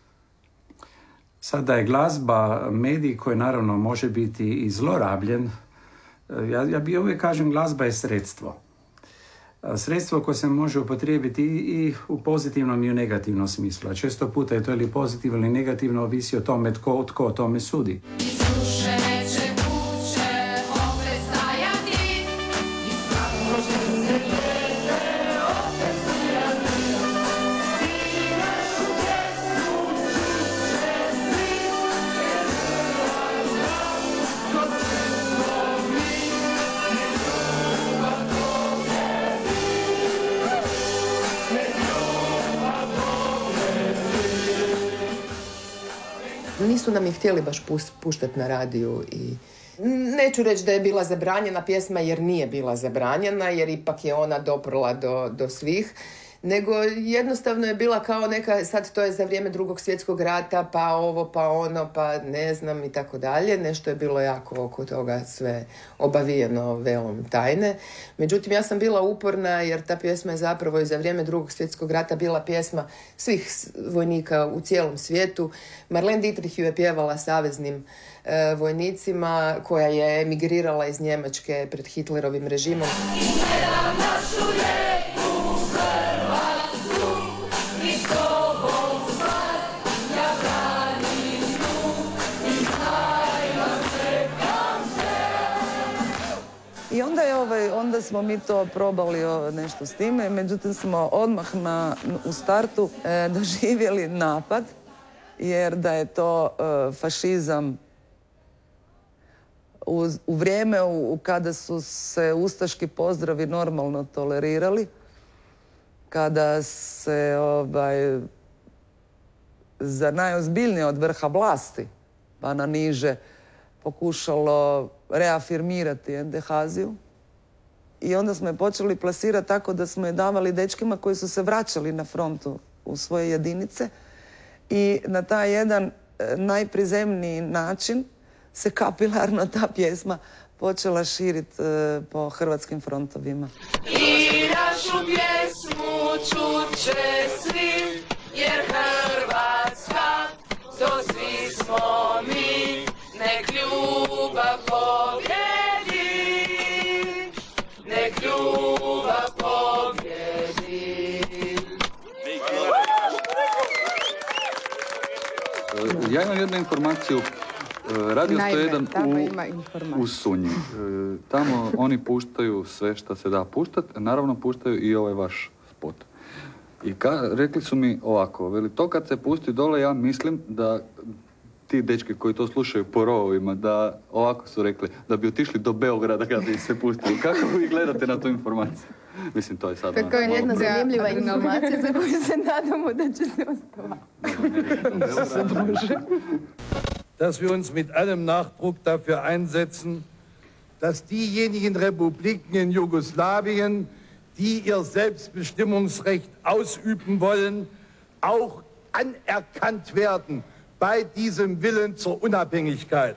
Sada je glazba medij koji naravno može biti i zlorabljen. Ja, ja bi uvijek kažem glazba je sredstvo. Sredstvo koje se može upotrijebiti i, i u pozitivnom i u negativnom smislu. A često puta je to ili pozitivno ili negativno ovisi o tome tko, tko o tome sudi. Suše neće kuće opet stajati i svako će se dijete opet smijati. I našu pjesmu čuće svi, jer Hrvatska ko sve smo mi, nek ljubav pobjedi, nek ljubav pobjedi. Nisu nam ih htjeli baš pus- puštati na radiju i neću reći da je bila zabranjena pjesma jer nije bila zabranjena, jer ipak je ona doprla do, do svih, nego jednostavno je bila kao neka, sad to je za vrijeme Drugog svjetskog rata, pa ovo, pa ono, pa ne znam i tako dalje. Nešto je bilo jako oko toga sve obavijeno velom tajne. Međutim, ja sam bila uporna jer ta pjesma je zapravo i za vrijeme Drugog svjetskog rata bila pjesma svih s- vojnika u cijelom svijetu. Marlene Dietrich ju je pjevala saveznim e, vojnicima koja je emigrirala iz Njemačke pred Hitlerovim režimom. Gledam našu lijepu Hrvatsku i s tobom sad ja branim nju i znajma čekam te. I onda, je ovaj, onda smo mi to probali o, nešto s time, međutim smo odmah na, u startu e, doživjeli napad, jer da je to e, fašizam u, u vrijeme u, u kada su se ustaški pozdravi normalno tolerirali, kada se ovaj, za najozbiljnije od vrha vlasti pa na niže pokušalo reafirmirati Endehaziju. I onda smo je počeli plasirati tako da smo je davali dečkima koji su se vraćali na frontu u svoje jedinice. I na taj jedan najprizemniji način se kapilarno ta pjesma počela širiti e, po hrvatskim frontovima. I našu pjesmu čut će svi, jer Hrvatska, to svi smo mi, nek ljubav pobjedi, nek ljubav pobjedi. Ja imam jednu informaciju. Radio sto jedan u, u Sunji. Tamo oni puštaju sve što se da puštati, naravno puštaju i ovaj vaš spot. I ka, rekli su mi ovako, veli, to kad se pusti dole, ja mislim da ti dečki koji to slušaju po rovovima, da ovako su rekli, da bi otišli do Beograda kad bi se pustili. Kako vi gledate na tu informaciju? Mislim, to je sad... Tako je jedna zanimljiva informacija za koju se nadamo da će se ostovati. Dass wir uns mit allem Nachdruck dafür einsetzen, dass diejenigen Republiken in Jugoslawien, die ihr Selbstbestimmungsrecht ausüben wollen, auch anerkannt werden bei diesem Willen zur Unabhängigkeit.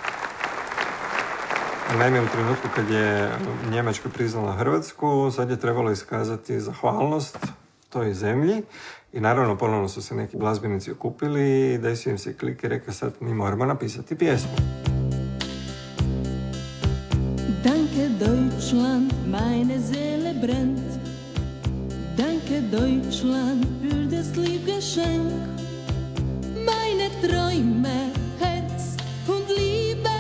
Naime, u trenutku kad je Njemačka priznala Hrvatsku, sad je trebalo iskazati zahvalnost toj zemlji. I naravno, ponovno su se neki glazbenici okupili i desio im se klik i rekao sad mi moramo napisati pjesmu. Danke Deutschland, meine Seele brennt. Danke Deutschland für das Liebgeschenk. Meine Träume, Herz und Liebe,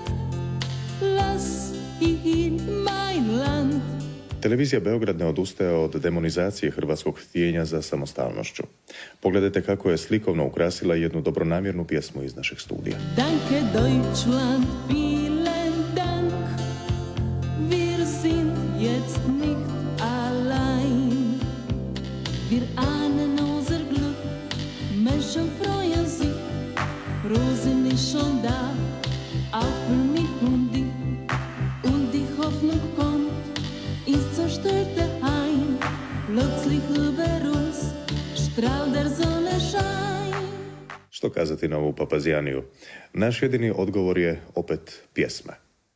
lass ich in mein Land. Televizija Beograd ne odustaje od demonizacije hrvatskog htijenja za samostalnošću. Pogledajte kako je slikovno ukrasila jednu dobronamjernu pjesmu iz našeg studija. Danke Deutschland, vielen Dank. Wir sind jetzt nicht allein. Wir ahnen unser Glück, Menschen freuen sich. Rosen ist schon da, auch für mich und dich. Und die Hoffnung kommt ins zerstörte Heim, plötzlich über uns strahlt der Sonnenschein. Što kazati na ovu papazijaniju? Naš jedini odgovor je opet pjesma.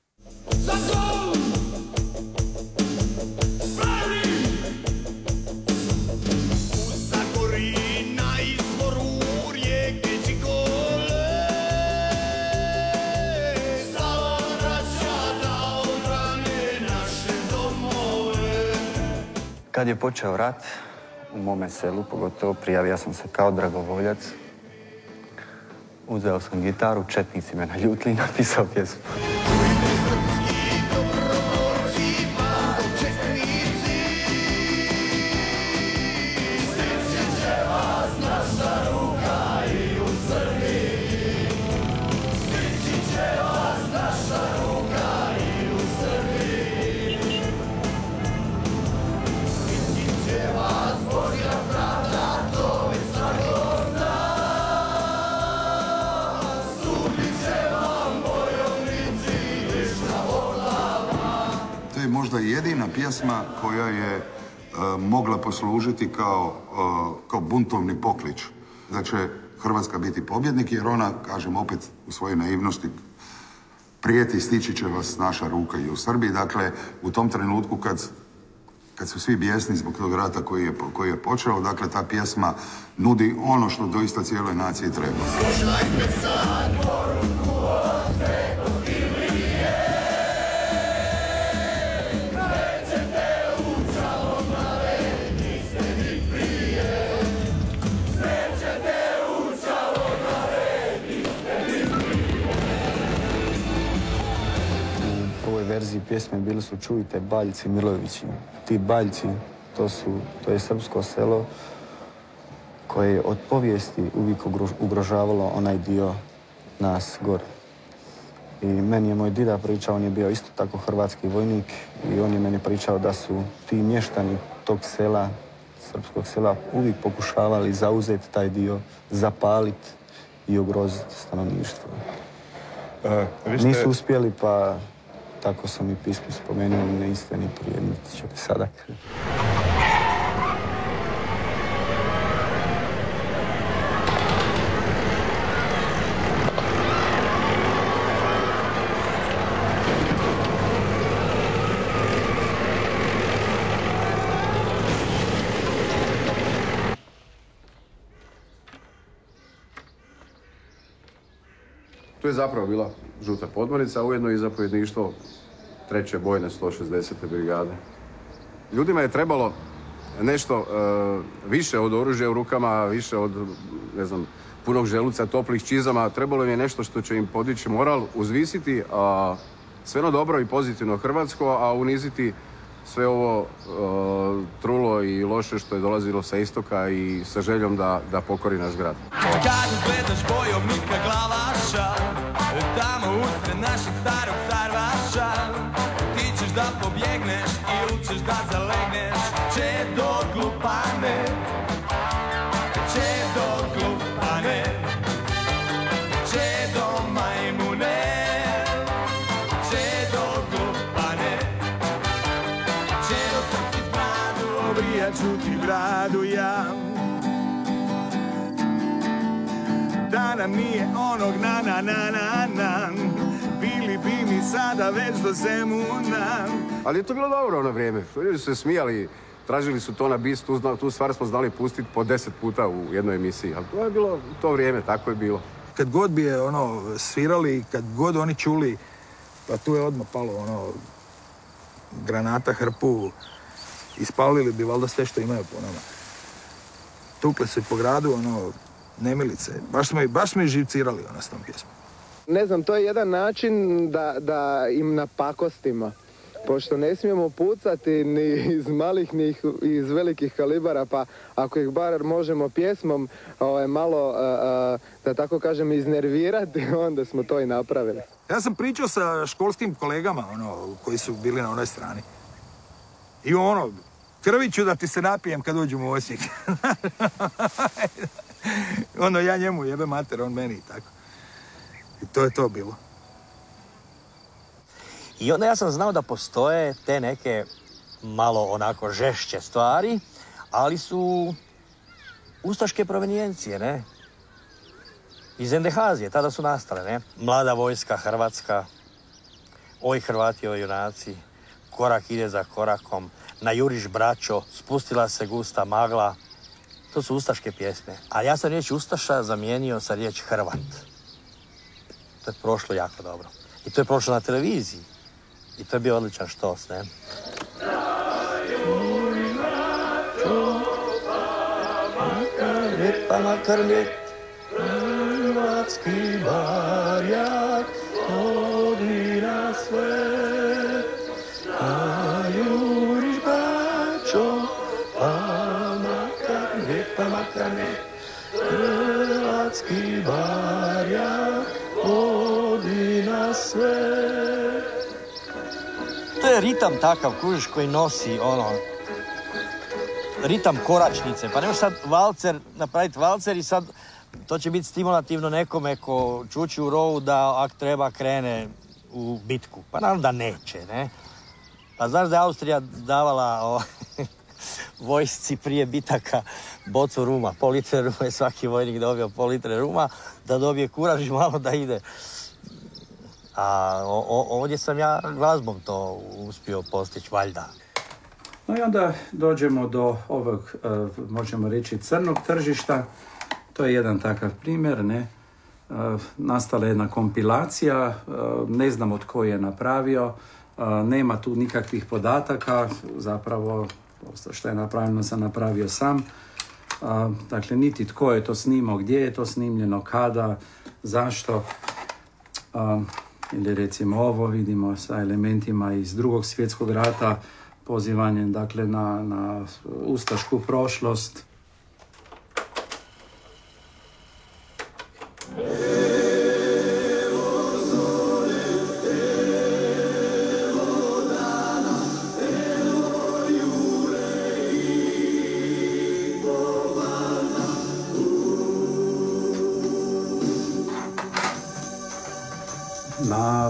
Kad je počeo rat u mome selu, pogotovo prijavio sam se kao dragovoljac. Uzeo sam gitaru, četnici me naljutili i napisao pjesmu. Možda jedina pjesma koja je uh, mogla poslužiti kao, uh, kao buntovni poklič. Da će Hrvatska biti pobjednik, jer ona, kažem opet u svojoj naivnosti, prijeti stići će vas naša ruka i u Srbiji. Dakle, u tom trenutku kad, kad su svi bijesni zbog tog rata koji je, koji je počeo, dakle, ta pjesma nudi ono što doista cijeloj naciji treba. Slušajte sad poruku od Svetog Ilije. Verziji pjesme bili su Čujte Baljci Milovići. Ti Baljci, to, su, to je srpsko selo koje je od povijesti uvijek ugrožavalo onaj dio nas gore. I meni je moj dida pričao, on je bio isto tako hrvatski vojnik i on je meni pričao da su ti mještani tog sela srpskog sela uvijek pokušavali zauzeti taj dio, zapaliti i ugroziti stanovništvo. Uh, vi ste... Nisu uspjeli, pa tako sam i pismo spomenuo, ne istinito jedno će sada. Tu je zapravo bila žuta podmornica, a ujedno i zapovjedništvo treće bojne sto šezdesete brigade. Ljudima je trebalo nešto uh, više od oružja u rukama, više od, ne znam, punog želuca, toplih čizama. Trebalo im je nešto što će im podići moral, uzvisiti a, sve ono dobro i pozitivno hrvatsko, a uniziti sve ovo uh, trulo i loše što je dolazilo sa istoka i sa željom da, da pokori naš grad. Kad gledaš bojovnika glavaša, tamo usred našeg starog sarvaša, ti ćeš da pobjegneš ili ćeš da zalegneš, čedo glupane, čedo glupane, čedo majmune, čedo glupane, čedo srpski zbradu, obrijat ću ti bradu ja. Da nam nije onog na na na na na, bili bi mi sada već do Zemuna. Ali je to bilo dobro ono vrijeme. Ljudi su se smijali, tražili su to na bis, tu, tu stvar smo znali pustiti po deset puta u jednoj emisiji. Ali to je bilo to vrijeme, tako je bilo. Kad god bi je ono svirali, kad god oni čuli, pa tu je odmah palo ono granata, hrpu, ispalili bi valjda sve što imaju po nama. Tukli su i po gradu, ono, nemilice. Baš smo, baš smo i živcirali ono s tom pjesmom. Ne znam, to je jedan način da, da im napakostimo. Pošto ne smijemo pucati ni iz malih, ni iz velikih kalibara, pa ako ih bar možemo pjesmom ovaj, malo, uh, uh, da tako kažem, iznervirati, onda smo to i napravili. Ja sam pričao sa školskim kolegama, ono, koji su bili na onoj strani. I ono, krvi ću da ti se napijem kad uđem u Osijek. Ono, ja njemu jebe mater, on meni i tako. I to je to bilo. I onda ja sam znao da postoje te neke malo onako žešće stvari, ali su ustaške provenijencije, ne? Iz Endehazije, tada su nastale, ne? Mlada vojska Hrvatska, oj Hrvati, oj junaci, korak ide za korakom, na juriš braćo, spustila se gusta magla. To su ustaške pjesme. A ja sam riječ ustaša zamijenio sa riječ Hrvat. To je prošlo jako dobro. I to je prošlo na televiziji. I to je bio odličan štos, ne? Pa makar ljet, hrvatski barjak, odi na svet, a juriš braćo, pa makar ljet, pa makar ljet, hrvatski barjak, odi na svet. To je ritam takav, kužiš, koji nosi ono, ritam koračnice. Pa nemaš sad valcer, napraviti valcer i sad to će biti stimulativno nekome ko čuči u rovu da ako treba krene u bitku. Pa naravno da neće, ne? Pa znaš da je Austrija davala o, vojsci prije bitaka bocu ruma, pol litre ruma je svaki vojnik dobio pol litre ruma, da dobije kuraž i malo da ide. A o, o, ovdje sam ja glazbom to uspio postići, valjda. No i onda dođemo do ovog, uh, možemo reći, crnog tržišta. To je jedan takav primjer, ne? Uh, nastala jedna kompilacija, uh, ne znam od ko je napravio, uh, nema tu nikakvih podataka, zapravo što je napravljeno sam napravio sam. Uh, dakle, niti tko je to snimao, gdje je to snimljeno, kada, zašto. Uh, ili recimo ovo vidimo sa elementima iz Drugog svjetskog rata, pozivanjem dakle na, na ustašku prošlost.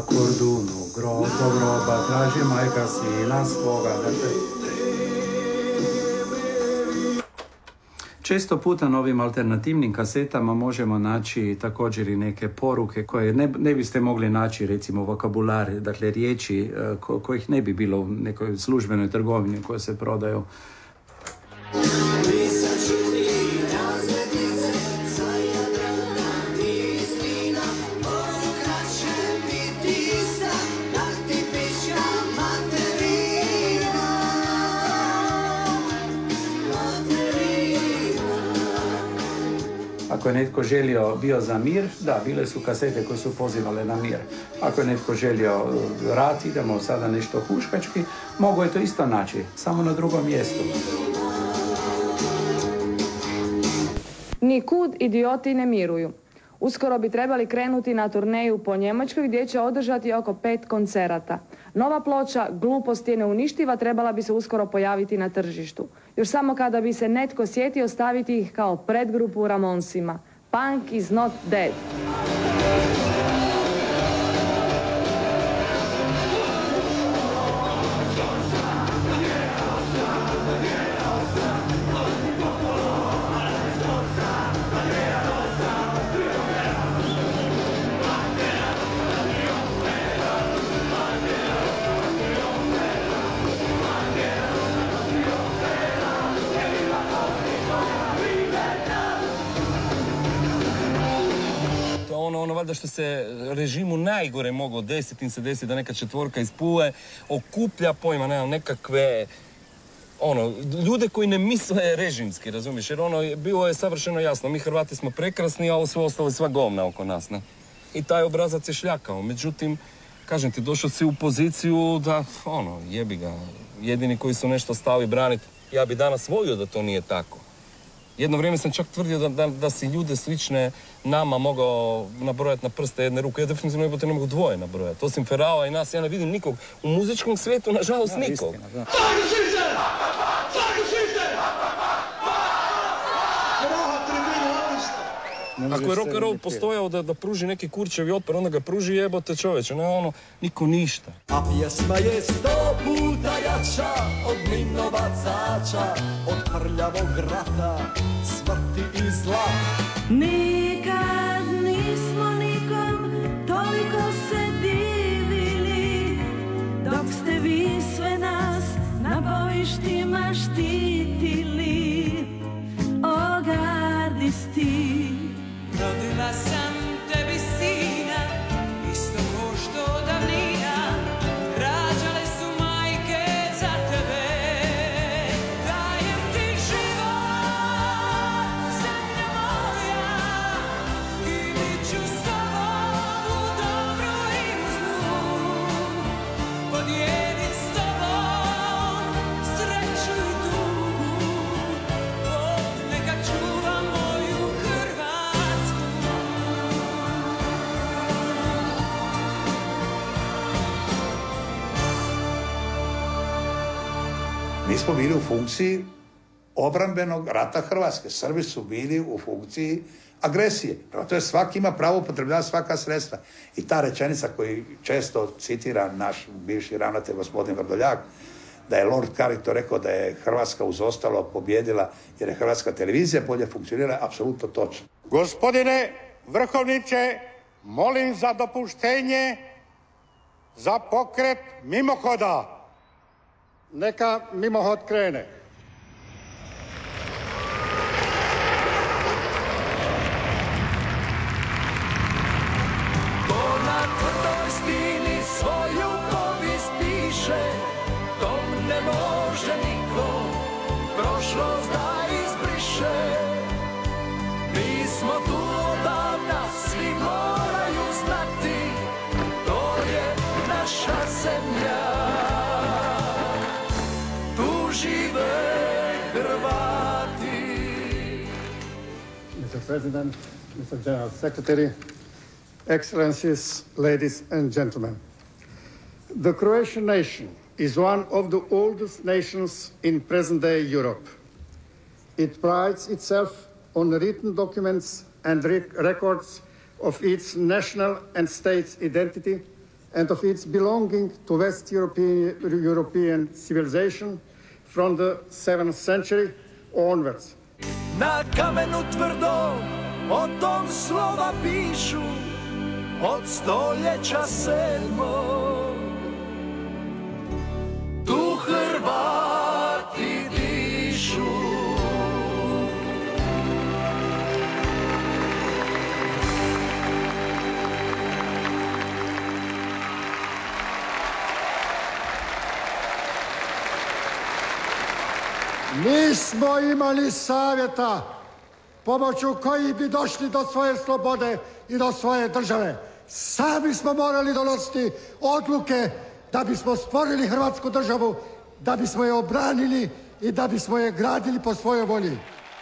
Kordunu, grob do groba, traži majka sina svoga. Dakle, često puta na ovim alternativnim kasetama možemo naći također i neke poruke koje ne, ne biste mogli naći, recimo vokabular, dakle riječi ko, kojih ne bi bilo u nekoj službenoj trgovini koje se prodaju. Ako je netko želio bio za mir, da, bile su kasete koje su pozivale na mir. Ako je netko želio rat, idemo sada nešto huškački, mogo je to isto naći, samo na drugom mjestu. Nikud idioti ne miruju. Uskoro bi trebali krenuti na turneju po Njemačkoj gdje će održati oko pet koncerata. Nova ploča Glupost je neuništiva trebala bi se uskoro pojaviti na tržištu. Još samo kada bi se netko sjetio staviti ih kao predgrupu Ramonsima. Punk is not dead. Ono valjda što se režimu najgore moglo desiti, im se desi da neka četvorka iz Pule okuplja pojma, nemam, nekakve ono, ljude koji ne misle režimski, razumiješ, jer ono, bilo je savršeno jasno, mi Hrvati smo prekrasni, a ovo sve ostalo je sva govna oko nas, ne? I taj obrazac je šljakao, međutim, kažem ti, došao si u poziciju da, ono, jebi ga, jedini koji su nešto stali braniti, ja bi danas volio da to nije tako. Jedno vrijeme sam čak tvrdio da, da, da si ljude slične nama mogao nabrojati na prste jedne ruke. Ja definitivno jebote ne mogu dvoje nabrojati. Osim Ferrao i nas, ja ne vidim nikog. U muzičkom svijetu, nažalost, nikog. Ako je rock and roll postojao da, da pruži neki kurčevi otpor, onda ga pruži jebote čoveče, ne ono, niko ništa. A pjesma je sto puta jača od minovacača, od prljavog rata, smrti i zla. Nikad nismo nikom toliko se divili, dok ste vi sve nas na bojištima štitili. O gardisti, rodila sam tebi sina, isto ko što davnina, rađale su majke za tebe. Dajem ti život, zemlja moja, i bit ću s tobom u dobru i u zlu. Podijelit s tobom sreću i tugu, Bog neka čuva moju Hrvatsku. Mi smo bili u funkciji obrambenog rata Hrvatske. Srbi su bili u funkciji agresije. Prema to je svaki ima pravo upotrebljavati svaka sredstva. I ta rečenica koju često citira naš bivši ravnatelj gospodin Vrdoljak, da je Lord Carrington rekao da je Hrvatska uz ostalo pobjedila jer je Hrvatska televizija bolje funkcionira, apsolutno točno. Gospodine vrhovniče, molim za dopuštenje za pokret mimohoda. Neka mimohod krene. Ko na tvrdoj stini svoju povijest piše, tom ne može niko prošlost da izbriše. Mi smo tu odavna, svi moraju znati, to je naša zemlja. Tu žive Hrvati. Mister President, Mister General Secretary, Excellencies, ladies and gentlemen. The Croatian nation is one of the oldest nations in present-day Europe. It prides itself on written documents and rec records of its national and state identity and of its belonging to West European, European civilization from the seventh century onwards. Na kamenu tvrdo o tom slova pišu od stoljeća sedmog. Tu Hrvati dišu. Nismo imali savjeta pomoću kojih bi došli do svoje slobode i do svoje države. Sami smo morali donositi odluke da bismo stvorili Hrvatsku državu, da bismo je obranili i da bismo je gradili po svojoj volji.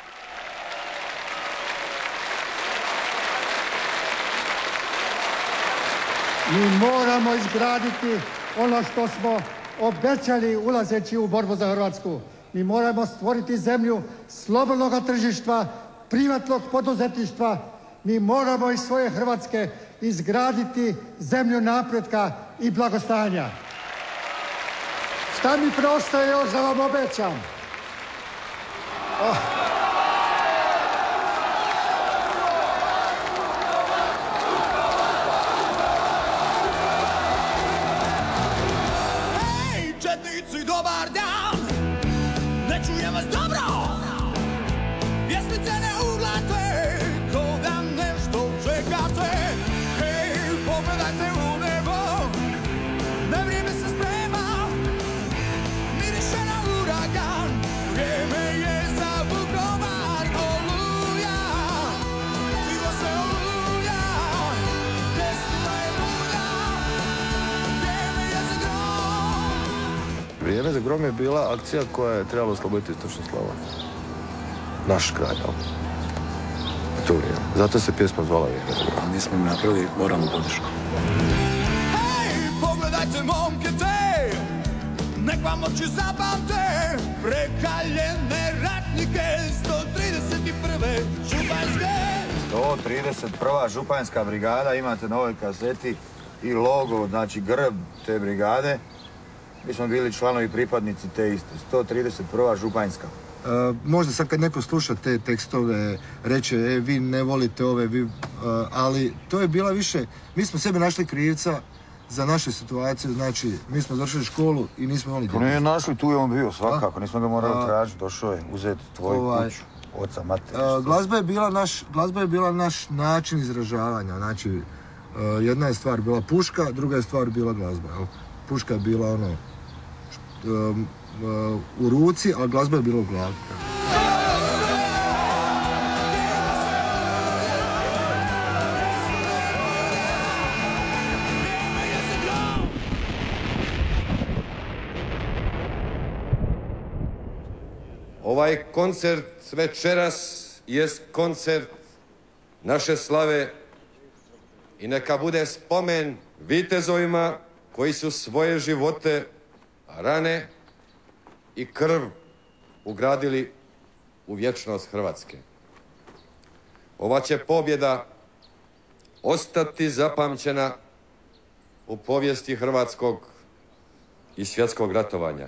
Mi moramo izgraditi ono što smo obećali ulazeći u borbu za Hrvatsku. Mi moramo stvoriti zemlju slobodnog tržišta, privatnog poduzetništva. Mi moramo iz svoje Hrvatske izgraditi zemlju napretka i blagostanja. Šta mi preostaje još da vam obećam? Oh. Hej, četnici, dobar dan! Ne čujem vas dobro! Pjesmice ne uglate, ko da nešto čekate. Hej, pogledajte u nebo, na vrijeme se sprema, miriše na uragan, vrijeme je za Vukovar, oluja, čilo se oluja, pjesma je luda, vrijeme je za grom. Vrijeme za grom je bila akcija koja je trebala osloboditi istočnu Slavoniju. Naš kraj, jel? To vrijeme. Zato se pjesma zvala Vrijeme za grom. Mi smo im napravili moralnu podršku. Hej, pogledajte momke te, nek vam oči zapamte, prekaljene ratnike sto trideset prve županjske. sto trideset prva županjska brigada, imate na ovoj kaseti i logo, znači grb te brigade. Mi smo bili članovi pripadnici te iste, sto trideset prva županjska. Uh, možda sad kad neko sluša te tekstove, reće, e, vi ne volite ove, vi, uh, ali to je bila više, mi smo sebi našli krivca za našu situaciju, znači, mi smo završili školu i nismo imali... To nije našli, tu je on bio, svakako, nismo ga morali tražiti, došao je uzeti tvoju ovaj, kuću, oca, mater. Uh, glazba je bila naš, glazba je bila naš način izražavanja, znači, uh, jedna je stvar bila puška, druga je stvar bila glazba, jel? Puška je bila ono, um, uh, u ruci, a glazba je bila u glavi. Ovaj koncert večeras jest koncert naše slave i neka bude spomen vitezovima koji su svoje živote, rane i krv ugradili u vječnost Hrvatske. Ova će pobjeda ostati zapamćena u povijesti hrvatskog i svjetskog ratovanja.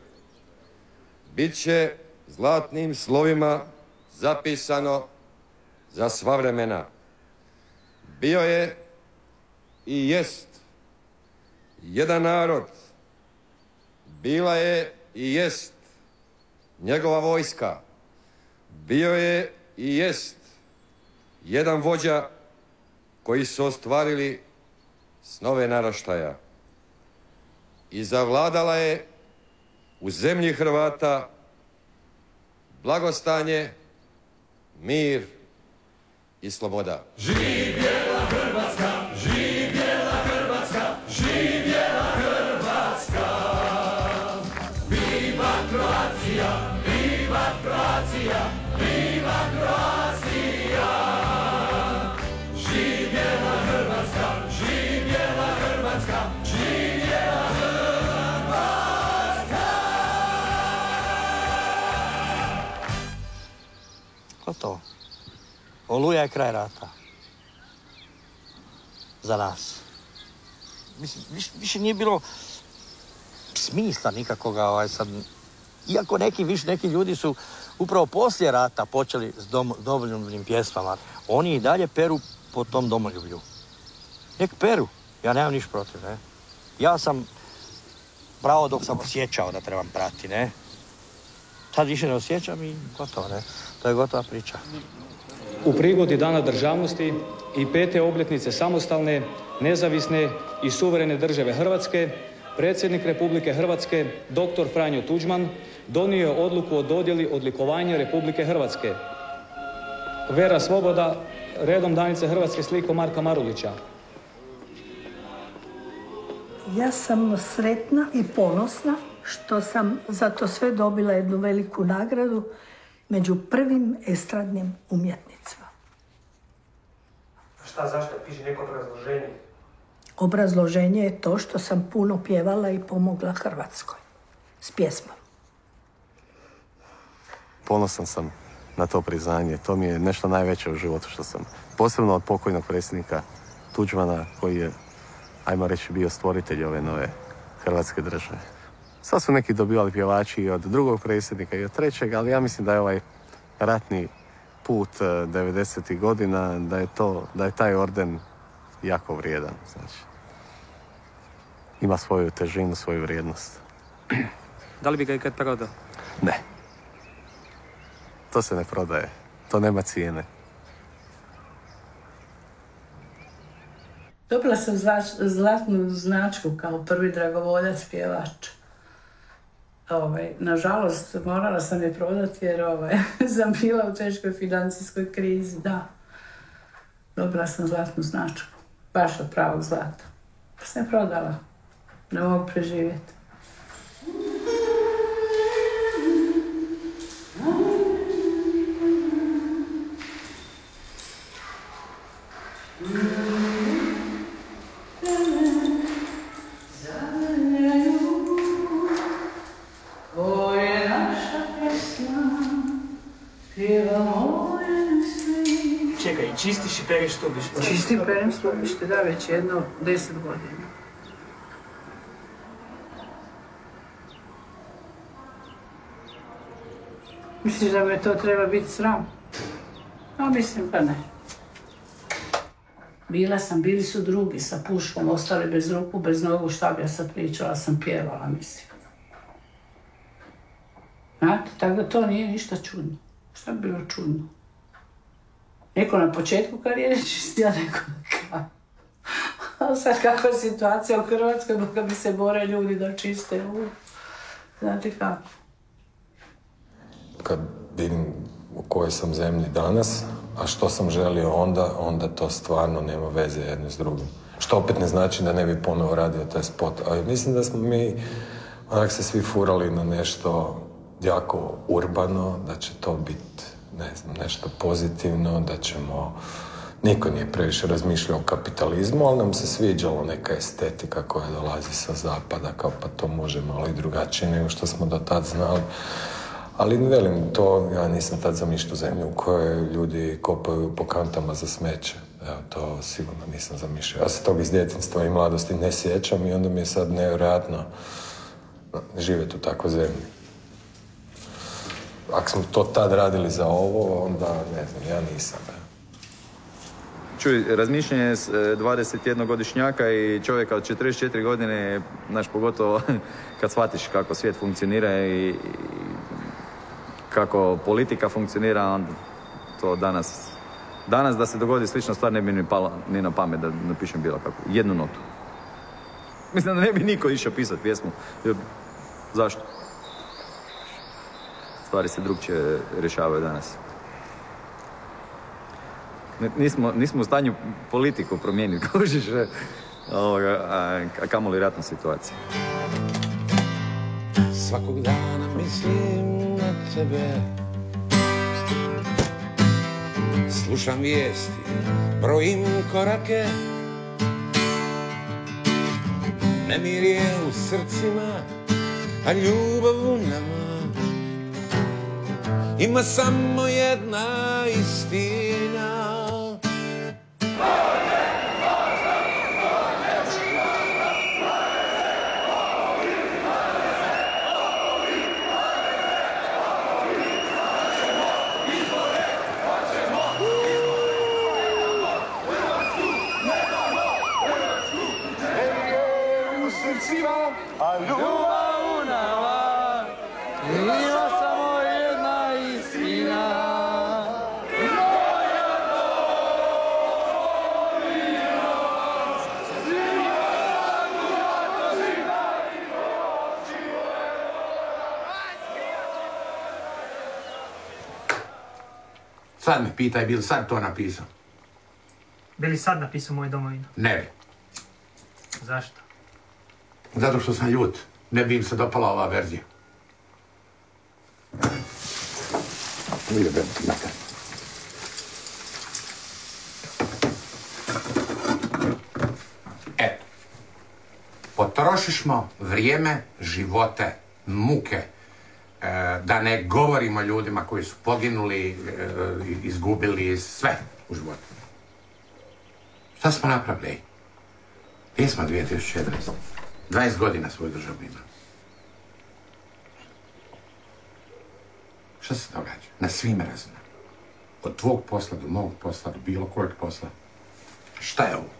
Biće zlatnim slovima zapisano za sva vremena. Bio je i jest jedan narod. Bila je i jest njegova vojska. Bio je i jest jedan vođa koji su ostvarili snove naraštaja. I zavladala je u zemlji Hrvata blagostanje, mir i sloboda. Živjela Hrvatska, živjela Hrvatska, živjela Hrvatska. Viva Croatia, viva Croatia, viva Croatia. Živjela Hrvatska, živjela Hrvatska, živjela Hrvatska. Gotovo. Oluja je kraj rata. Za nas. mislim, više, više nije bilo smisla nikakoga, ovaj, sad, iako neki, više, neki ljudi su upravo poslije rata počeli s dom, domoljubnim pjesmama, oni i dalje peru po tom domoljublju. Nek peru, ja nemam ništa protiv, ne. Ja sam pravo dok sam osjećao da trebam prati, ne. Sad više ne osjećam i gotovo, ne. To je gotova priča. U prigodi Dana državnosti i pete obljetnice samostalne, nezavisne i suverene države Hrvatske, predsjednik Republike Hrvatske, doktor Franjo Tuđman, donio je odluku o dodjeli odlikovanja Republike Hrvatske. Vera Svoboda, redom Danice Hrvatske sliko Marka Marulića. Ja sam sretna i ponosna što sam za to sve dobila jednu veliku nagradu među prvim estradnim umjetnicima. Šta, zašto? Piše neko obrazloženje? Obrazloženje je to što sam puno pjevala i pomogla Hrvatskoj s pjesmom. Ponosan sam na to priznanje. To mi je nešto najveće u životu što sam. Posebno od pokojnog predsjednika Tuđmana koji je, ajmo reći, bio stvoritelj ove nove Hrvatske države. Sad su neki dobivali pjevači i od drugog predsjednika i od trećeg, ali ja mislim da je ovaj ratni put devedesetih godina, da je, to, da je taj orden jako vrijedan. Znači, ima svoju težinu, svoju vrijednost. Da li bi ga ikad prodao? Ne. To se ne prodaje. To nema cijene. Dobila sam zlatnu značku kao prvi dragovoljac pjevač. Ovaj, nažalost, morala sam je prodati jer ovaj, sam bila u teškoj financijskoj krizi, da. Dobila sam zlatnu značku, baš od pravog zlata. Pa sam je prodala, ne mogu preživjeti. Čekaj, čistiš i pereš stubište? Čistim, perem stubište, da, već jedno deset godina. Misliš da me to treba biti sram? A mislim pa ne. Bila sam, bili su drugi sa puškom, ostali bez ruku, bez nogu, šta bi ja sad pričala, sam pjevala, mislim. Znate, tako da to nije ništa čudno. Šta bi bilo čudno? Neko na početku karijere čistija, neko na kraju. A sad kakva je situacija u Hrvatskoj, boga bi se bore ljudi da čiste u... Znate kako? Kad vidim u kojoj sam zemlji danas, a što sam želio onda, onda to stvarno nema veze jedno s drugim. Što opet ne znači da ne bi ponovo radio taj spot. Ali mislim da smo mi onak se svi furali na nešto jako urbano, da će to biti, ne znam, nešto pozitivno, da ćemo... Niko nije previše razmišljao o kapitalizmu, ali nam se sviđalo neka estetika koja dolazi sa zapada, kao pa to može malo i drugačije nego što smo do tad znali. Ali ne velim to, ja nisam tad zamišljao zemlju u kojoj ljudi kopaju po kantama za smeće. Evo, to sigurno nisam zamišljao. Ja se tog iz djetinjstva i mladosti ne sjećam i onda mi je sad nevjerojatno živjeti u takvoj zemlji. Ako smo to tad radili za ovo, onda ne znam, ja nisam. Čuj, razmišljanje dvadesetjednogodišnjaka i čovjeka od četrdeset četiri godine, znaš, pogotovo kad shvatiš kako svijet funkcionira i kako politika funkcionira, onda to danas... Danas da se dogodi slična stvar ne bi mi pala ni na pamet da napišem bilo kako. Jednu notu. Mislim da ne bi niko išao pisati pjesmu. Zašto? Stvari se drugčije rješavaju danas. Nismo, nismo u stanju politiku promijeniti, kužiš, ovoga, a, a kamoli ratnu situaciju. Svakog dana mislim na tebe, slušam vijesti, brojim korake, nemir je u srcima, a ljubav u nama. Ima samo jedna istina. Sad me pitaj, bi li sad to napisao? Bi li sad napisao Moju domovinu? Ne bi. Zašto? Zato što sam ljut. Ne bi im se dopala ova verzija. Ide, ben, nekaj. Eto. Potrošišmo vrijeme, živote, muke. E, da ne govorimo ljudima koji su poginuli, e, izgubili sve u životu. Šta smo napravili? Gdje smo dvije tisuće četrnaeste. dvadeset godina svoju državu imamo. Šta se događa? Na svim razinama. Od tvog posla do mog posla, do bilo kojeg posla. Šta je ovo?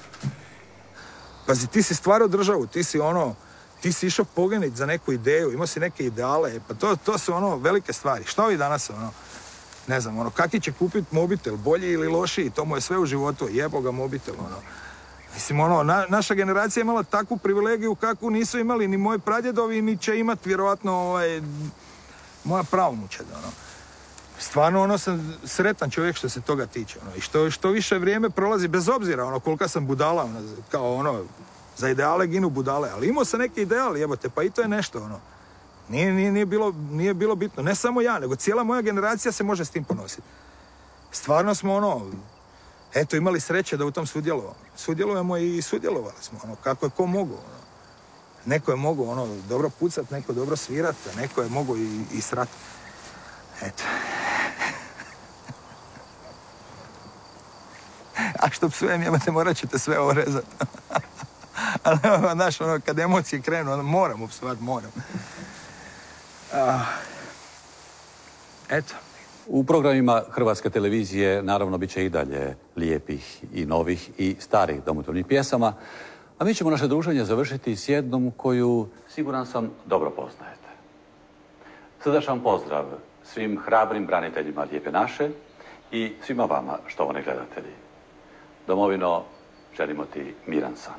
Pazi, ti si stvarao državu, ti si ono, ti si išao poginiti za neku ideju, imao si neke ideale, pa to, to su ono velike stvari. Šta ovi danas ono, ne znam, ono, kaki će kupiti mobitel, bolji ili lošiji, to mu je sve u životu, jebo ga mobitel, ono. Mislim, ono, na, naša generacija je imala takvu privilegiju kakvu nisu imali ni moji pradjedovi, ni će imati vjerovatno ovaj, moja praunučad, ono. Stvarno, ono, sam sretan čovjek što se toga tiče, ono. I što, što više vrijeme prolazi, bez obzira, ono, kolika sam budala, ono, kao, ono, za ideale ginu budale, ali imao sam neki ideal, jebote, pa i to je nešto, ono. Nije, nije, nije, bilo, nije bilo bitno, ne samo ja, nego cijela moja generacija se može s tim ponositi. Stvarno smo, ono, eto, imali sreće da u tom sudjelovamo. Sudjelujemo i sudjelovali smo, ono, kako je ko mogu, ono. Neko je mogao, ono, dobro pucat, neko dobro svirat, a neko je mogao i, i srat. Eto. A što psujem, jebate, morat ćete sve ovo rezati. Ali, znaš, ono, kad emocije krenu, ono, moram upsovat, moram. Uh, eto. U programima Hrvatske televizije naravno bit će i dalje lijepih i novih i starih domotvornih pjesama, a mi ćemo naše druženje završiti s jednom koju, siguran sam, dobro poznajete. Srdačan pozdrav svim hrabrim braniteljima Lijepe naše i svima vama, štovani gledatelji. Domovino, želimo ti miran san.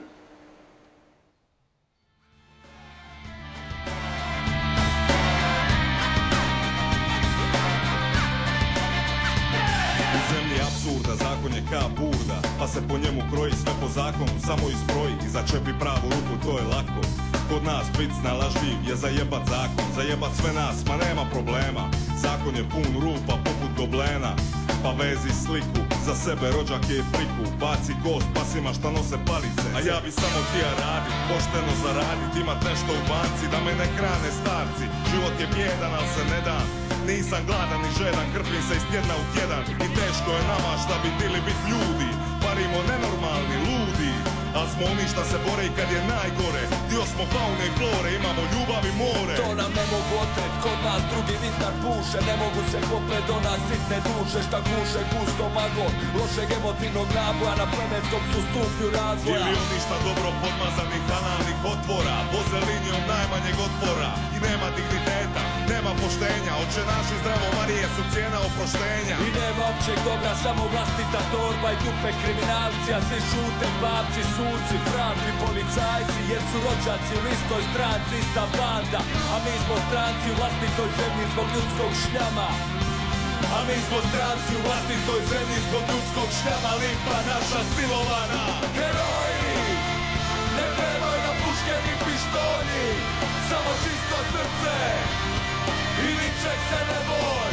Apsurda, zakon je ka burda, pa se po njemu kroji sve po zakonu, samo izbroji i začepi pravu ruku, to je lako. Kod nas bit snalažljiv je zajebat zakon, zajebat sve nas, ma nema problema. Zakon je pun rupa poput goblena, pa vezi sliku, za sebe rođak je friku, baci kost pa svima šta nose palice. A ja bi samo htio radit, pošteno zaradit, imat nešto u banci, da me ne hrane starci. Život je bjedan, al se ne da. Nisam gladan ni žedan, krpim se iz tjedna u tjedan. I teško je nama šta bi tili bit ljudi, parimo nenormalni, ludi. A smo oni šta se bore i kad je najgore, dio smo faune i flore, imamo ljubav i more. To nam ne mogu otret, kod nas drugi vitar puše. Ne mogu se popet do nas sitne duše, šta guše gusto maglo lošeg emotivnog naboja, na plemenskom su stupnju razvoja. Ili oni šta dobro podmazanih analnih otvora, voze linijom najmanjeg otpora. I nema digniteta, nema poštenja, oče naši zdravo Marije su cijena oproštenja. I nema općeg dobra, samo vlastita torba i dupe kriminalci, a svi šute babci, suci, franti, policajci, jer su rođaci u istoj stranci, ista banda. A mi smo stranci u vlastitoj zemlji zbog ljudskog šljama. A mi smo stranci u vlastitoj zemlji zbog ljudskog šljama, Lipa naša silovana. Heroji, ne trebaju nam puške ni pištolji, samo čisto srce i ničeg se ne boj.